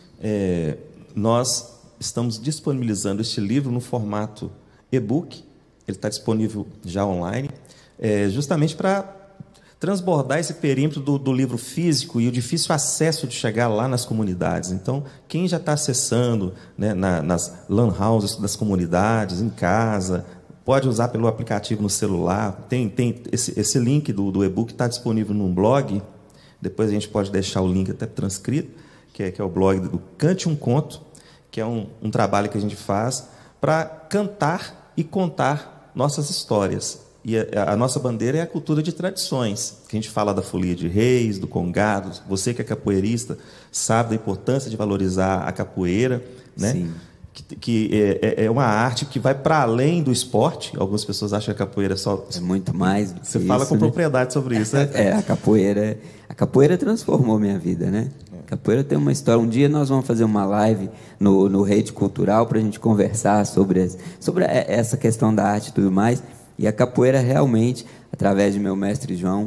nós estamos disponibilizando este livro no formato e-book. Ele está disponível já online, justamente para transbordar esse perímetro do livro físico e o difícil acesso de chegar lá nas comunidades. Então, quem já está acessando, né, nas lan houses das comunidades, em casa, pode usar pelo aplicativo no celular. Tem esse link do e-book está disponível num blog. Depois a gente pode deixar o link até transcrito, que é o blog do Cante um Conto, que é um trabalho que a gente faz para cantar e contar nossas histórias. E a nossa bandeira é a cultura de tradições, que a gente fala da folia de reis, do congado. Você que é capoeirista sabe da importância de valorizar a capoeira, né? Sim. Que é uma arte que vai para além do esporte. Algumas pessoas acham que a capoeira só... É muito mais do que Você fala isso, com né? propriedade sobre isso, né? A capoeira transformou minha vida, né? A Capoeira tem uma história. Um dia nós vamos fazer uma live no Rede Cultural para a gente conversar sobre essa questão da arte e tudo mais. E a capoeira realmente, através de meu mestre João,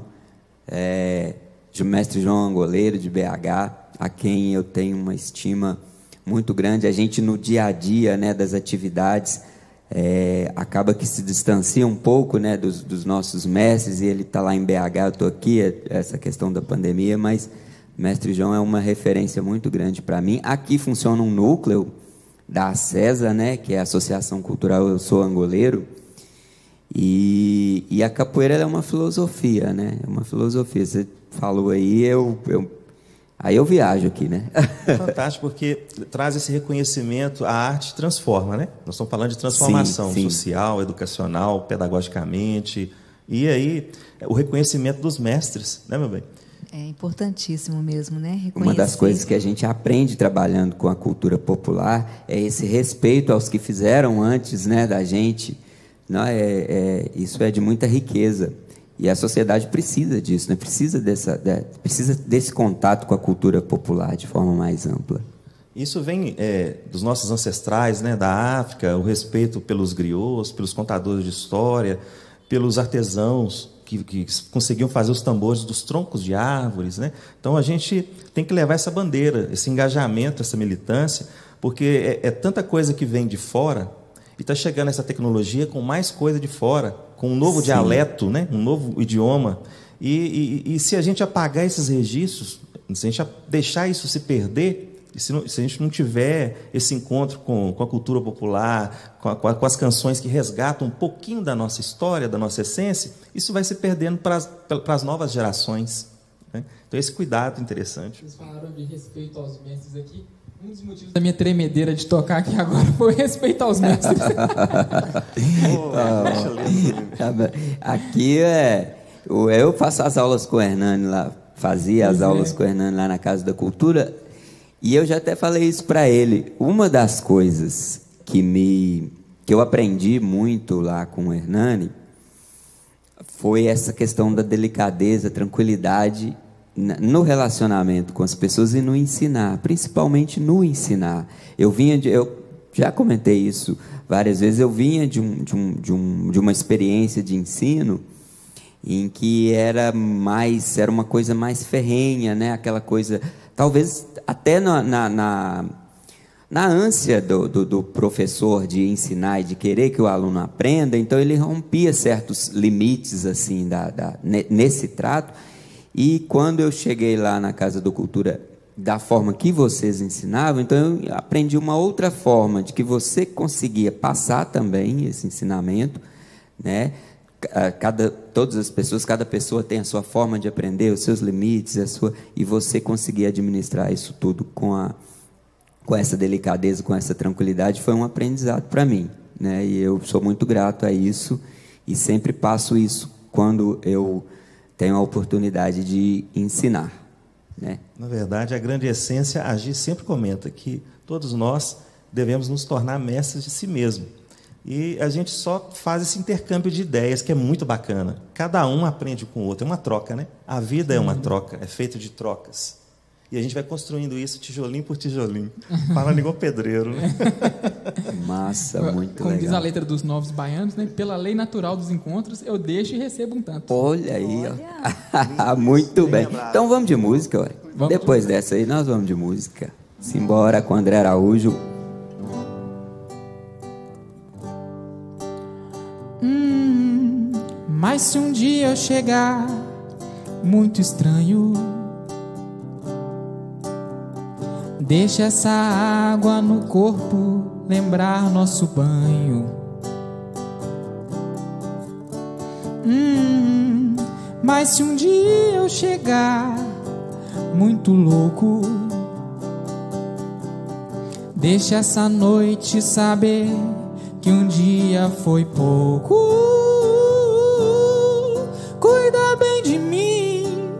de mestre João Angoleiro, de BH, a quem eu tenho uma estima muito grande. A gente, no dia a dia, né, das atividades, acaba que se distancia um pouco, né, dos nossos mestres, e ele está lá em BH, eu estou aqui, essa questão da pandemia, mas o mestre João é uma referência muito grande para mim. Aqui funciona um núcleo da ACESA, né, que é a Associação Cultural Eu Sou Angoleiro, e a capoeira é uma filosofia, né? É uma filosofia. Você falou aí, aí eu viajo aqui, né? Fantástico, porque traz esse reconhecimento, a arte transforma, né? Nós estamos falando de transformação social, educacional, pedagogicamente, e aí o reconhecimento dos mestres, né, meu bem? É importantíssimo mesmo, né? Reconhecer. Uma das coisas que a gente aprende trabalhando com a cultura popular é esse respeito aos que fizeram antes, né, da gente. Não, isso é de muita riqueza. E a sociedade precisa disso, né? Precisa desse contato com a cultura popular de forma mais ampla. Isso vem dos nossos ancestrais, né, da África, o respeito pelos griots, pelos contadores de história, pelos artesãos que conseguiam fazer os tambores dos troncos de árvores, né? Então a gente tem que levar essa bandeira, esse engajamento, essa militância, porque é tanta coisa que vem de fora. E está chegando essa tecnologia com mais coisa de fora, com um novo dialeto, né? Um novo idioma. E se a gente apagar esses registros, se a gente deixar isso se perder, se a gente não tiver esse encontro com a cultura popular, com as canções que resgatam um pouquinho da nossa história, da nossa essência, isso vai se perdendo para as novas gerações, né? Então, esse cuidado interessante. Vocês falaram de respeito aos mestres aqui. Um dos motivos da minha tremedeira de tocar aqui agora foi respeito aos mestres. Aqui eu faço as aulas com o Hernani lá, fazia as aulas com o Hernani lá na Casa da Cultura, e eu já até falei isso para ele. Uma das coisas que eu aprendi muito lá com o Hernani foi essa questão da delicadeza, tranquilidade no relacionamento com as pessoas e no ensinar, principalmente no ensinar. Eu já comentei isso várias vezes, eu vinha de uma experiência de ensino em que era uma coisa mais ferrenha, né? Aquela coisa, talvez até na ânsia do professor de ensinar e de querer que o aluno aprenda, então ele rompia certos limites assim, nesse trato. E quando eu cheguei lá na Casa da Cultura, da forma que vocês ensinavam, então eu aprendi uma outra forma, de que você conseguia passar também esse ensinamento, né? Todas as pessoas, cada pessoa tem a sua forma de aprender, os seus limites, e você conseguir administrar isso tudo com essa delicadeza, com essa tranquilidade, foi um aprendizado para mim, né? E eu sou muito grato a isso, e sempre passo isso quando eu tenho a oportunidade de ensinar, né? Na verdade, a grande essência, a Gi sempre comenta que todos nós devemos nos tornar mestres de si mesmo. E a gente só faz esse intercâmbio de ideias, que é muito bacana. Cada um aprende com o outro, é uma troca, né? A vida é uma troca, é feita de trocas. E a gente vai construindo isso tijolinho por tijolinho, falando igual pedreiro, né? Massa, muito Como legal. diz a letra dos Novos Baianos, né? Pela lei natural dos encontros, eu deixo e recebo um tanto. Olha aí, ó. Muito bem. Então vamos de música, ué. Depois dessa aí, nós vamos de música. Simbora com André Araújo. Mas se um dia eu chegar muito estranho, deixa essa água no corpo lembrar nosso banho. Mas se um dia eu chegar muito louco, deixa essa noite saber que um dia foi pouco. Cuida bem de mim,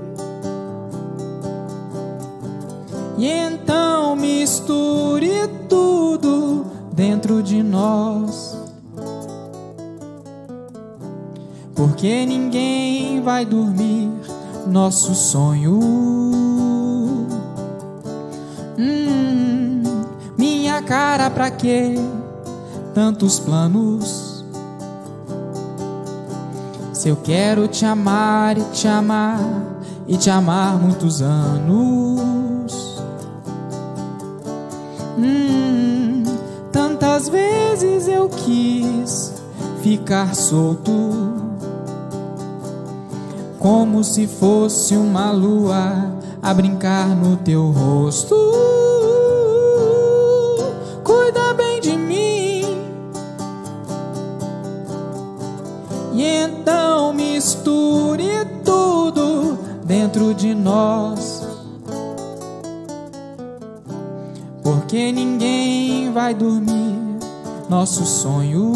e então misture tudo dentro de nós, porque ninguém vai dormir nosso sonho. cara, pra quê tantos planos? Se eu quero te amar e te amar e te amar muitos anos. Tantas vezes eu quis ficar solto, como se fosse uma lua a brincar no teu rosto. Cuida bem de mim, e então misture tudo dentro de nós, porque ninguém vai dormir nosso sonho.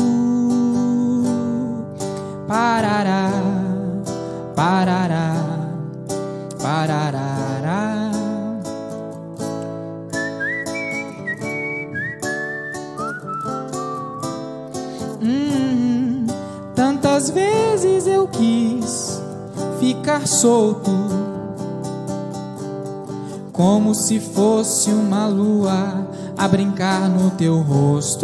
Parará, parará, parará. Tantas vezes eu quis ficar solto, como se fosse uma lua a brincar no teu rosto.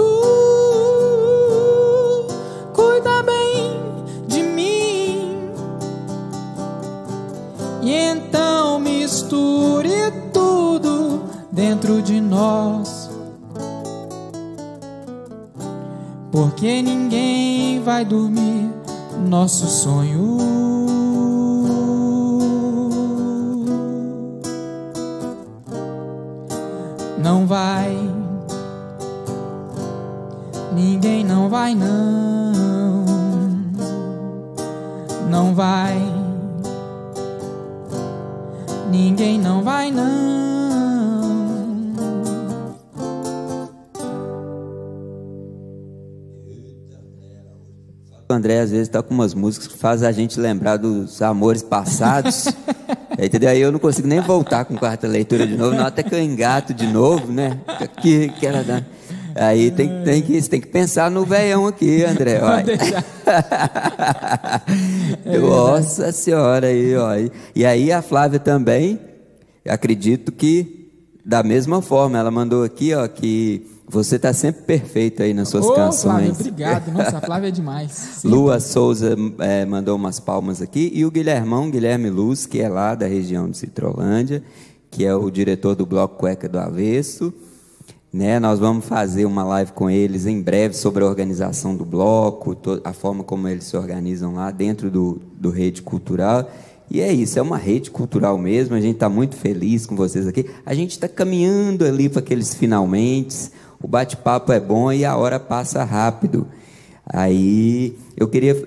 Cuida bem de mim, e então misture tudo dentro de nós, porque ninguém vai dormir nosso sonho. Não vai, ninguém não vai, não, não vai, ninguém não vai, não. O André às vezes tá com umas músicas que fazem a gente lembrar dos amores passados. Entendeu? Aí eu não consigo nem voltar com quarta leitura de novo, não, até que eu engato de novo, né? Que ela dá. Aí você tem que pensar no veião aqui, André. Nossa Senhora aí, ó. E aí a Flávia também, acredito que da mesma forma, ela mandou aqui, ó, que você está sempre perfeito aí nas suas canções. Flávia, obrigado. Nossa, a Flávia é demais. Sim. Lua Souza mandou umas palmas aqui. E o Guilherme Luz, que é lá da região de Citrolândia, que é o diretor do Bloco Cueca do Avesso. Né? Nós vamos fazer uma live com eles em breve sobre a organização do bloco, a forma como eles se organizam lá dentro do Rede Cultural. E é isso, é uma rede cultural mesmo. A gente está muito feliz com vocês aqui. A gente está caminhando ali para aqueles finalmente. O bate-papo é bom e a hora passa rápido. Aí eu queria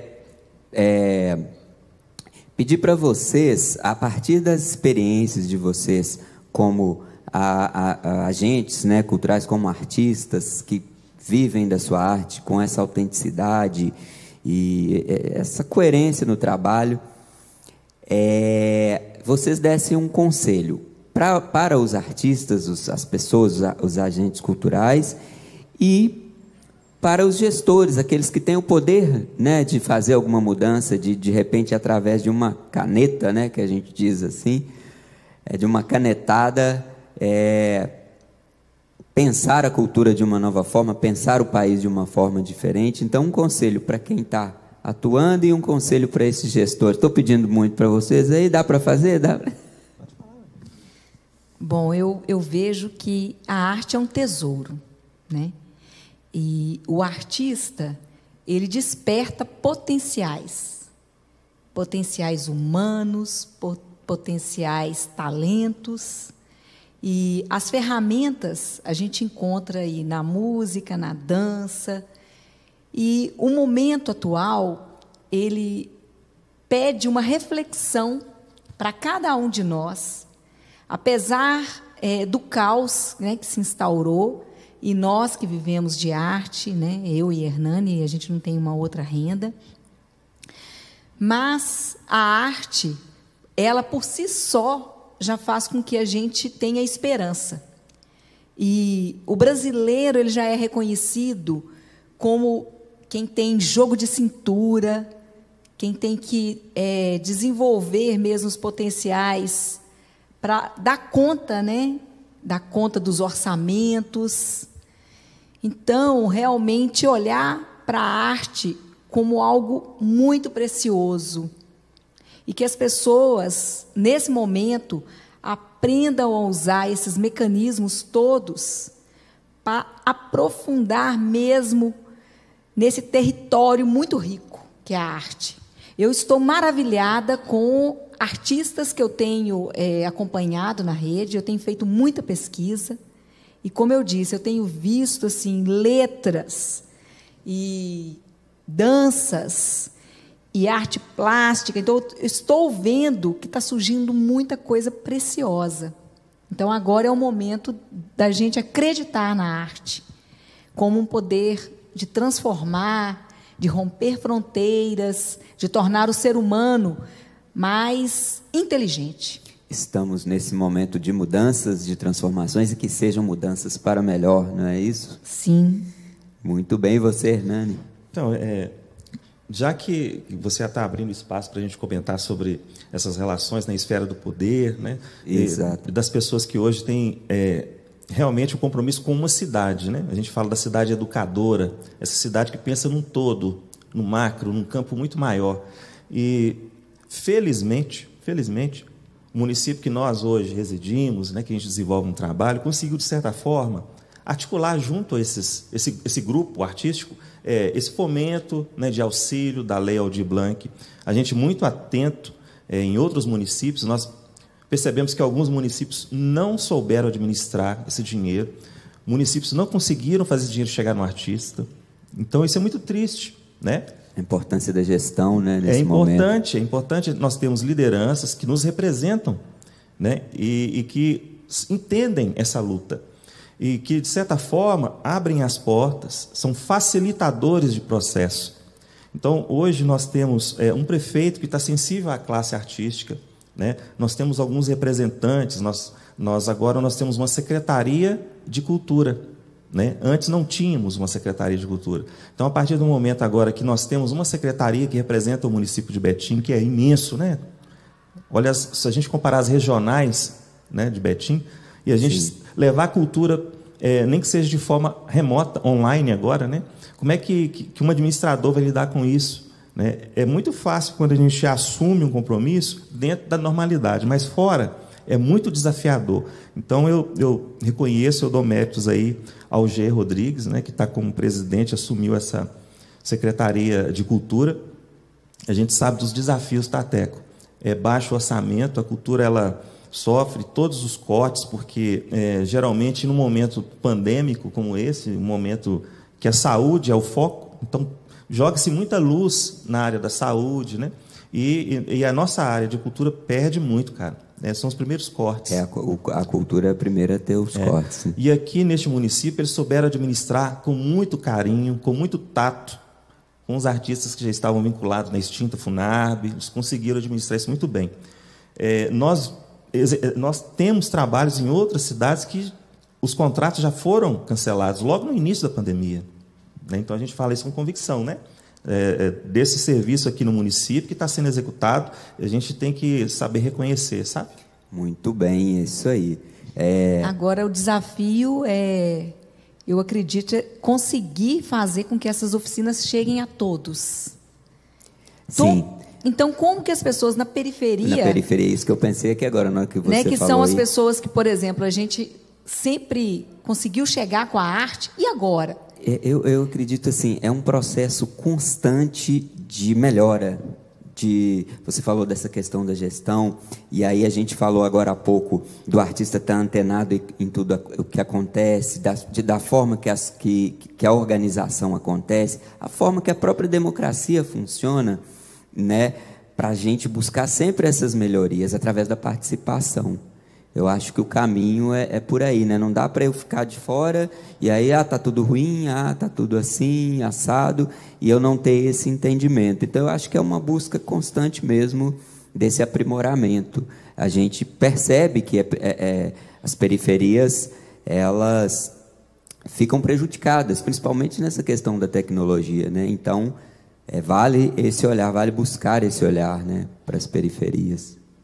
pedir para vocês, a partir das experiências de vocês como agentes, né, culturais, como artistas que vivem da sua arte com essa autenticidade e essa coerência no trabalho, vocês dessem um conselho para os artistas, as pessoas, os agentes culturais, e para os gestores, aqueles que têm o poder, né, de fazer alguma mudança, de repente através de uma caneta, né, que a gente diz assim, de uma canetada, pensar a cultura de uma nova forma, pensar o país de uma forma diferente. Então, um conselho para quem está atuando e um conselho para esses gestores. Estou pedindo muito para vocês aí, dá para fazer? Dá? Bom, eu vejo que a arte é um tesouro, né? E o artista, ele desperta potenciais humanos, potenciais talentos, e as ferramentas a gente encontra aí na música, na dança, e o momento atual, ele pede uma reflexão para cada um de nós, apesar do caos, né, que se instaurou, e nós que vivemos de arte, né, eu e Hernani, a gente não tem uma outra renda, mas a arte, ela por si só já faz com que a gente tenha esperança. E o brasileiro, ele já é reconhecido como quem tem jogo de cintura, quem tem que desenvolver mesmo os potenciais para dar conta, né, dar conta dos orçamentos. Então, realmente olhar para a arte como algo muito precioso. E que as pessoas, nesse momento, aprendam a usar esses mecanismos todos para aprofundar mesmo nesse território muito rico que é a arte. Eu estou maravilhada com artistas que eu tenho acompanhado na rede, eu tenho feito muita pesquisa, e como eu disse, eu tenho visto assim, letras e danças e arte plástica. Então, eu estou vendo que está surgindo muita coisa preciosa. Então, agora é o momento da gente acreditar na arte como um poder de transformar, de romper fronteiras, de tornar o ser humano mais inteligente. Estamos nesse momento de mudanças, de transformações, e que sejam mudanças para melhor, não é isso? Sim. Muito bem, você, Hernani. Então, já que você está abrindo espaço para a gente comentar sobre essas relações na esfera do poder, né? Exato. Das pessoas que hoje têm realmente um compromisso com uma cidade, né? A gente fala da cidade educadora, essa cidade que pensa num todo, no macro, num campo muito maior. E, felizmente, o município que nós hoje residimos, né, que a gente desenvolve um trabalho, conseguiu, de certa forma, articular junto a esse grupo artístico esse fomento, né, de auxílio da Lei Aldir Blanc. A gente muito atento em outros municípios, nós percebemos que alguns municípios não souberam administrar esse dinheiro, municípios não conseguiram fazer esse dinheiro chegar no artista. Então, isso é muito triste, né? A importância da gestão, né, nesse momento. É importante nós termos lideranças que nos representam, né, e que entendem essa luta. E que, de certa forma, abrem as portas, são facilitadores de processo. Então, hoje nós temos um prefeito que está sensível à classe artística, né? Nós temos alguns representantes, agora nós temos uma secretaria de cultura, né? Antes não tínhamos uma secretaria de cultura. Então, a partir do momento agora que nós temos uma secretaria que representa o município de Betim, que é imenso, né? Olha, se a gente comparar as regionais, né, de Betim, e a gente levar a cultura, nem que seja de forma remota, online agora, né? Como é que um administrador vai lidar com isso? Né? É muito fácil quando a gente assume um compromisso dentro da normalidade, mas fora é muito desafiador. Então, eu reconheço, eu dou méritos aí ao G. Rodrigues, né, que está como presidente, assumiu essa Secretaria de Cultura. A gente sabe dos desafios, Tateco. É baixo orçamento, a cultura ela sofre todos os cortes, porque geralmente num momento pandêmico como esse, um momento que a saúde é o foco, então joga-se muita luz na área da saúde, né? E a nossa área de cultura perde muito, cara. São os primeiros cortes. A cultura é a primeira a ter os cortes. Sim. E aqui neste município eles souberam administrar com muito carinho, com muito tato, com os artistas que já estavam vinculados na extinta Funarb, eles conseguiram administrar isso muito bem. Nós temos trabalhos em outras cidades que os contratos já foram cancelados logo no início da pandemia. Né? Então, a gente fala isso com convicção, né? Desse serviço aqui no município que está sendo executado, a gente tem que saber reconhecer, sabe? Muito bem, é isso aí. Agora, o desafio eu acredito, conseguir fazer com que essas oficinas cheguem a todos. Sim. Então, como que as pessoas na periferia... Na periferia, isso que eu pensei aqui agora, na hora que você falou. Que são as pessoas que, por exemplo, a gente sempre conseguiu chegar com a arte, e agora? Eu acredito assim, é um processo constante de melhora. Você falou dessa questão da gestão, e aí a gente falou agora há pouco do artista estar antenado em tudo o que acontece, da forma que a organização acontece, a forma que a própria democracia funciona, né, para a gente buscar sempre essas melhorias através da participação. Eu acho que o caminho é por aí, né? Não dá para eu ficar de fora e aí, tá tudo ruim, tá tudo assim, assado, e eu não ter esse entendimento. Então, eu acho que é uma busca constante mesmo desse aprimoramento. A gente percebe que as periferias, elas ficam prejudicadas, principalmente nessa questão da tecnologia, né? Então, vale esse olhar, vale buscar esse olhar, né, para as periferias.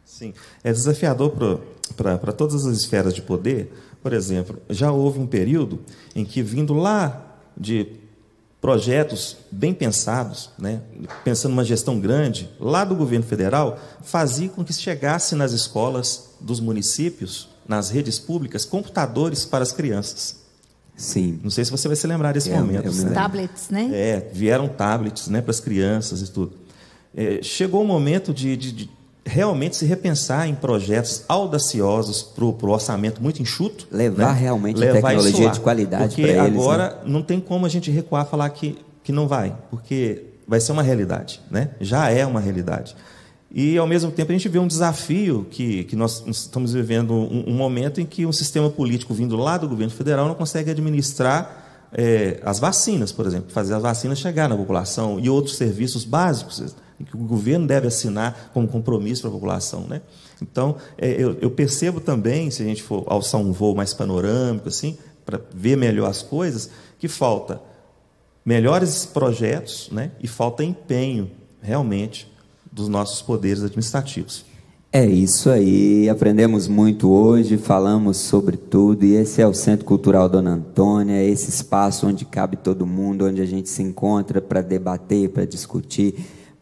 Sim, é desafiador para todas as esferas de poder. Por exemplo, já houve um período em que, vindo lá de projetos bem pensados, né, pensando numa gestão grande, lá do governo federal, fazia com que chegasse nas escolas dos municípios, nas redes públicas, computadores para as crianças. Sim. Não sei se você vai se lembrar desse momento. Os tablets, né? Vieram tablets, né, para as crianças e tudo. Chegou o momento de realmente se repensar em projetos audaciosos para o orçamento muito enxuto. Levar, né, realmente a tecnologia de qualidade para eles. Porque agora, né, não tem como a gente recuar e falar que não vai, porque vai ser uma realidade, né? Já é uma realidade. E, ao mesmo tempo, a gente vê um desafio que nós estamos vivendo um momento em que um sistema político vindo lá do governo federal não consegue administrar as vacinas, por exemplo, fazer as vacinas chegar na população e outros serviços básicos que o governo deve assinar como compromisso para a população, né? Então, eu percebo também, se a gente for alçar um voo mais panorâmico, assim, para ver melhor as coisas, que falta melhores projetos, né? E falta empenho, realmente, dos nossos poderes administrativos. É isso aí, aprendemos muito hoje, falamos sobre tudo, e esse é o Centro Cultural Dona Antônia, esse espaço onde cabe todo mundo, onde a gente se encontra para debater, para discutir,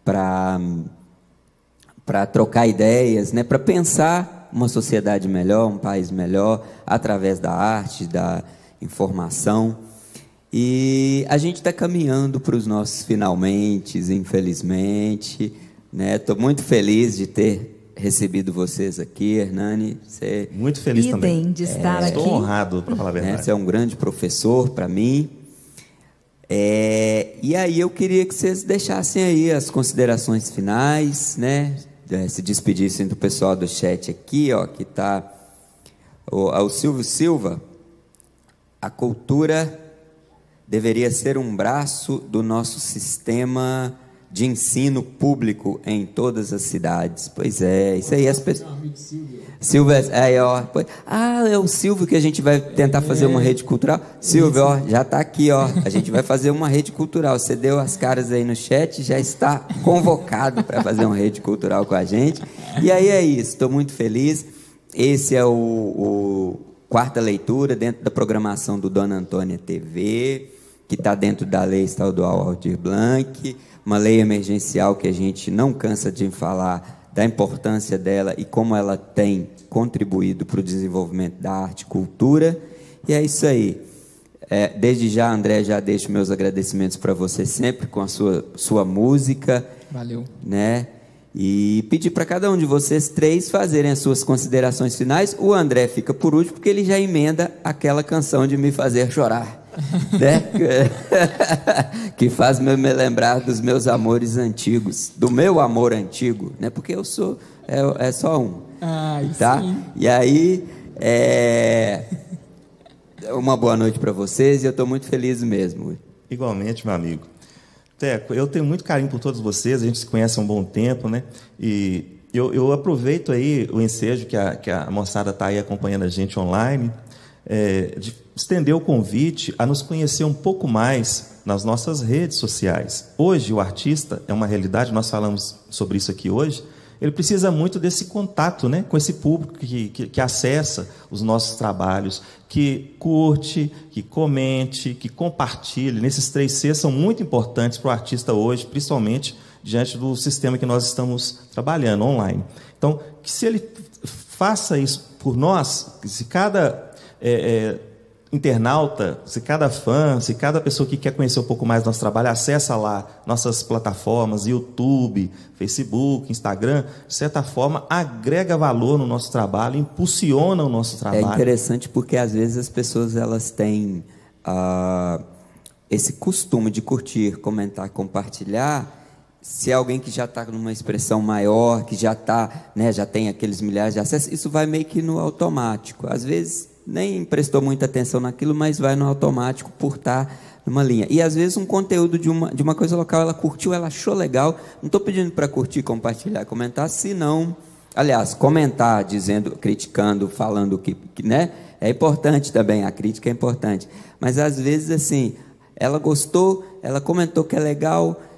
para trocar ideias, né, para pensar uma sociedade melhor, um país melhor, através da arte, da informação. E a gente está caminhando para os nossos finalmente, infelizmente, né? Estou muito feliz de ter recebido vocês aqui, Hernani. Você... Muito feliz também de estar aqui. Estou honrado, para falar a verdade. Você é um grande professor para mim. E aí eu queria que vocês deixassem aí as considerações finais, né? Se despedissem do pessoal do chat aqui, ó, que está o Silvio Silva. A cultura deveria ser um braço do nosso sistema de ensino público em todas as cidades. Pois é, isso aí as pessoas... Silvio, aí, ó. É o Silvio que a gente vai tentar fazer uma rede cultural. Silvio, ó, já está aqui, ó. A gente vai fazer uma rede cultural. Você deu as caras aí no chat, já está convocado para fazer uma rede cultural com a gente. E aí é isso, estou muito feliz. Esse é o quarta leitura dentro da programação do Dona Antônia TV, que está dentro da Lei Estadual Aldir Blanc, uma lei emergencial que a gente não cansa de falar da importância dela e como ela tem contribuído para o desenvolvimento da arte e cultura. E é isso aí. Desde já, André, já deixo meus agradecimentos para você sempre com a sua música. Valeu. Né? E pedir para cada um de vocês três fazerem as suas considerações finais. O André fica por último, porque ele já emenda aquela canção de Me Fazer Chorar. Né? Que faz me lembrar dos meus amores antigos, do meu amor antigo, né? Porque eu sou só um, tá? Sim. E aí uma boa noite para vocês, e eu estou muito feliz mesmo. Igualmente, meu amigo Teco, eu tenho muito carinho por todos vocês, a gente se conhece há um bom tempo, né? E eu aproveito aí o ensejo que a moçada está aí acompanhando a gente online, de estender o convite a nos conhecer um pouco mais nas nossas redes sociais. Hoje, o artista é uma realidade, nós falamos sobre isso aqui hoje, ele precisa muito desse contato, né, com esse público que acessa os nossos trabalhos, que curte, que comente, que compartilhe. Nesses 3 Cs são muito importantes para o artista hoje, principalmente diante do sistema que nós estamos trabalhando, online. Então, que se ele faça isso por nós, se cada internauta, se cada fã, se cada pessoa que quer conhecer um pouco mais do nosso trabalho, acessa lá nossas plataformas, YouTube, Facebook, Instagram, de certa forma, agrega valor no nosso trabalho, impulsiona o nosso trabalho. É interessante porque, às vezes, as pessoas elas têm esse costume de curtir, comentar, compartilhar. Se é alguém que já está numa expressão maior, que já está, né, já tem aqueles milhares de acessos, isso vai meio que no automático. Às vezes nem prestou muita atenção naquilo, mas vai no automático por estar numa linha. E às vezes um conteúdo de uma coisa local, ela curtiu, ela achou legal. Não estou pedindo para curtir, compartilhar, comentar, senão, aliás, comentar, dizendo, criticando, falando que, né? É importante também, a crítica é importante. Mas às vezes assim, ela gostou, ela comentou que é legal,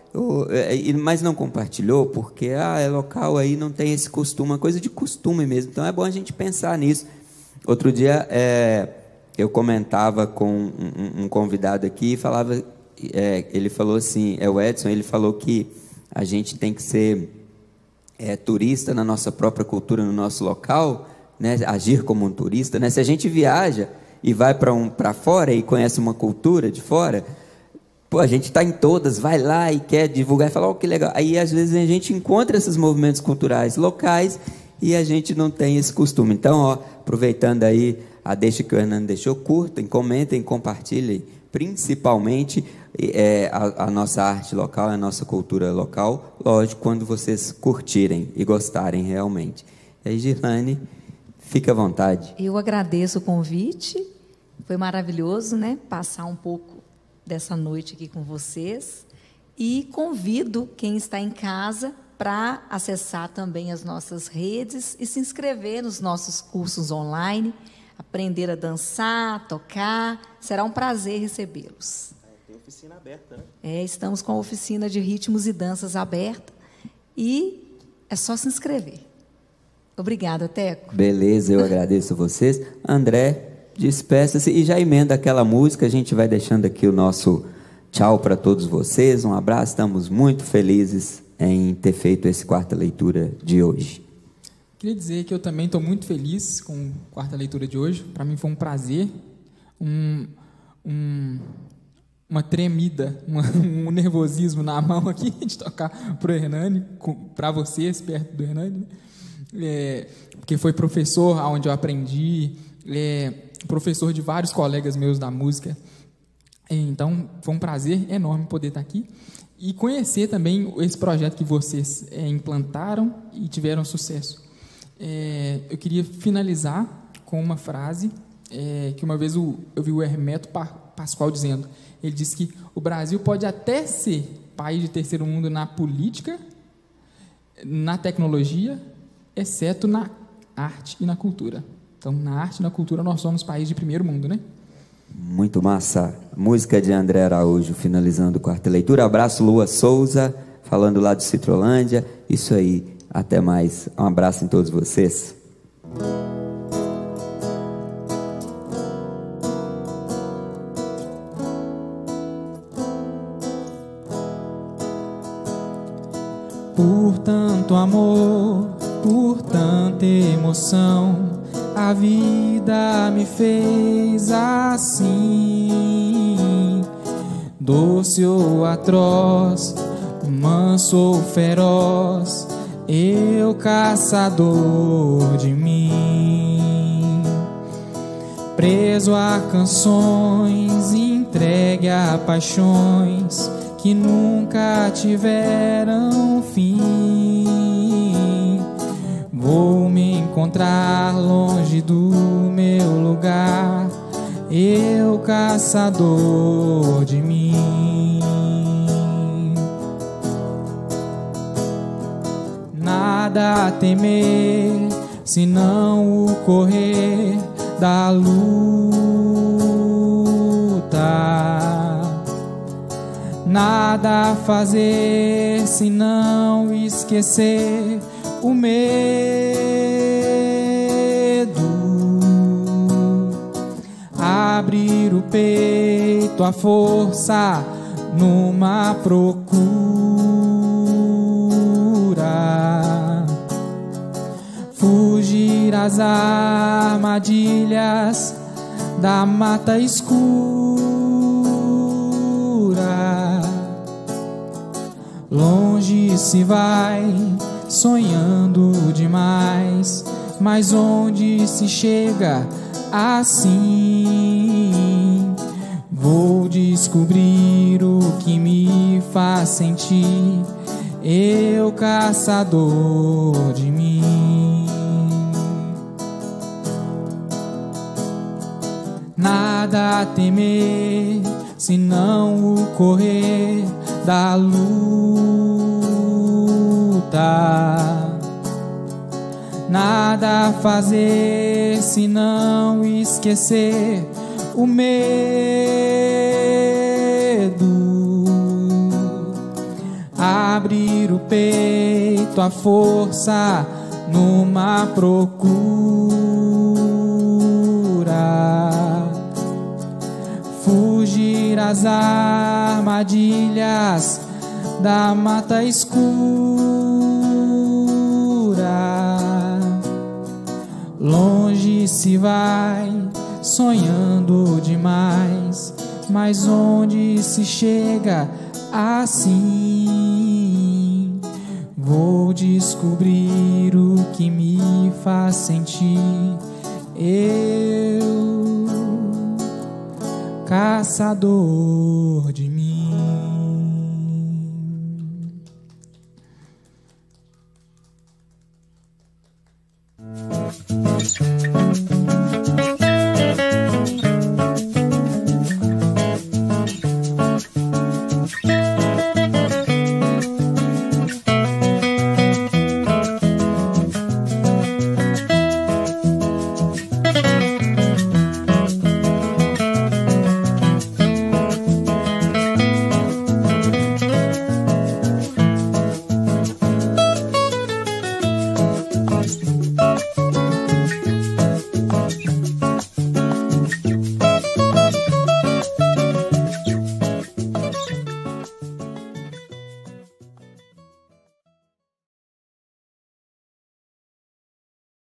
mas não compartilhou porque é local aí, não tem esse costume, uma coisa de costume mesmo. Então é bom a gente pensar nisso. Outro dia eu comentava com um convidado aqui e falava, ele falou assim, o Edson, ele falou que a gente tem que ser turista na nossa própria cultura, no nosso local, né? Agir como um turista, né? Se a gente viaja e vai para fora e conhece uma cultura de fora, a gente está em todas, vai lá e quer divulgar e falar, que legal. Aí, às vezes, a gente encontra esses movimentos culturais locais e a gente não tem esse costume. Então, aproveitando aí a deixa que o Hernando deixou, curtem, comentem, compartilhem, principalmente a nossa arte local, a nossa cultura local, lógico, quando vocês curtirem e gostarem realmente. E aí, Girlane, fique à vontade. Eu agradeço o convite, foi maravilhoso, né, passar um pouco dessa noite aqui com vocês, e convido quem está em casa para acessar também as nossas redes e se inscrever nos nossos cursos online, aprender a dançar, tocar, será um prazer recebê-los. Tem oficina aberta, né? Estamos com a oficina de ritmos e danças aberta e é só se inscrever. Obrigada, Teco. Beleza, eu agradeço vocês. André, despeça-se e já emenda aquela música, a gente vai deixando aqui o nosso tchau para todos vocês, um abraço, estamos muito felizes em ter feito esse quarta leitura de hoje. Queria dizer que eu também estou muito feliz com a quarta leitura de hoje, para mim foi um prazer, uma tremida, um nervosismo na mão aqui de tocar para o Hernani, para vocês, perto do Hernani, porque foi professor onde eu aprendi, professor de vários colegas meus da música. Então, foi um prazer enorme poder estar aqui e conhecer também esse projeto que vocês implantaram e tiveram sucesso. Eu queria finalizar com uma frase que uma vez eu vi o Hermeto Pascoal dizendo. Ele disse que o Brasil pode até ser país de terceiro mundo na política, na tecnologia, exceto na arte e na cultura. Então, na arte e na cultura, nós somos país de primeiro mundo, né? Muito massa. Música de André Araújo, finalizando quarta leitura. Abraço, Lua Souza, falando lá de Citrolândia. Isso aí, até mais. Um abraço em todos vocês. Por tanto amor, por tanta emoção, a vida me fez assim, doce ou atroz, manso ou feroz, eu caçador de mim, preso a canções, entregue a paixões que nunca tiveram fim. Vou me encontrar longe do meu lugar, eu caçador de mim. Nada a temer, senão o correr da luta. Nada a fazer, senão esquecer o medo, abrir o peito, a força numa procura, fugir às armadilhas da mata escura. Longe se vai, sonhando demais, mas onde se chega assim? Vou descobrir o que me faz sentir, eu caçador de mim. Nada a temer, senão o correr da luta. Nada a fazer, senão esquecer o medo, no peito a força numa procura, fugir às armadilhas da mata escura. Longe se vai, sonhando demais, mas onde se chega assim? Vou descobrir o que me faz sentir. Eu, caçador de mim.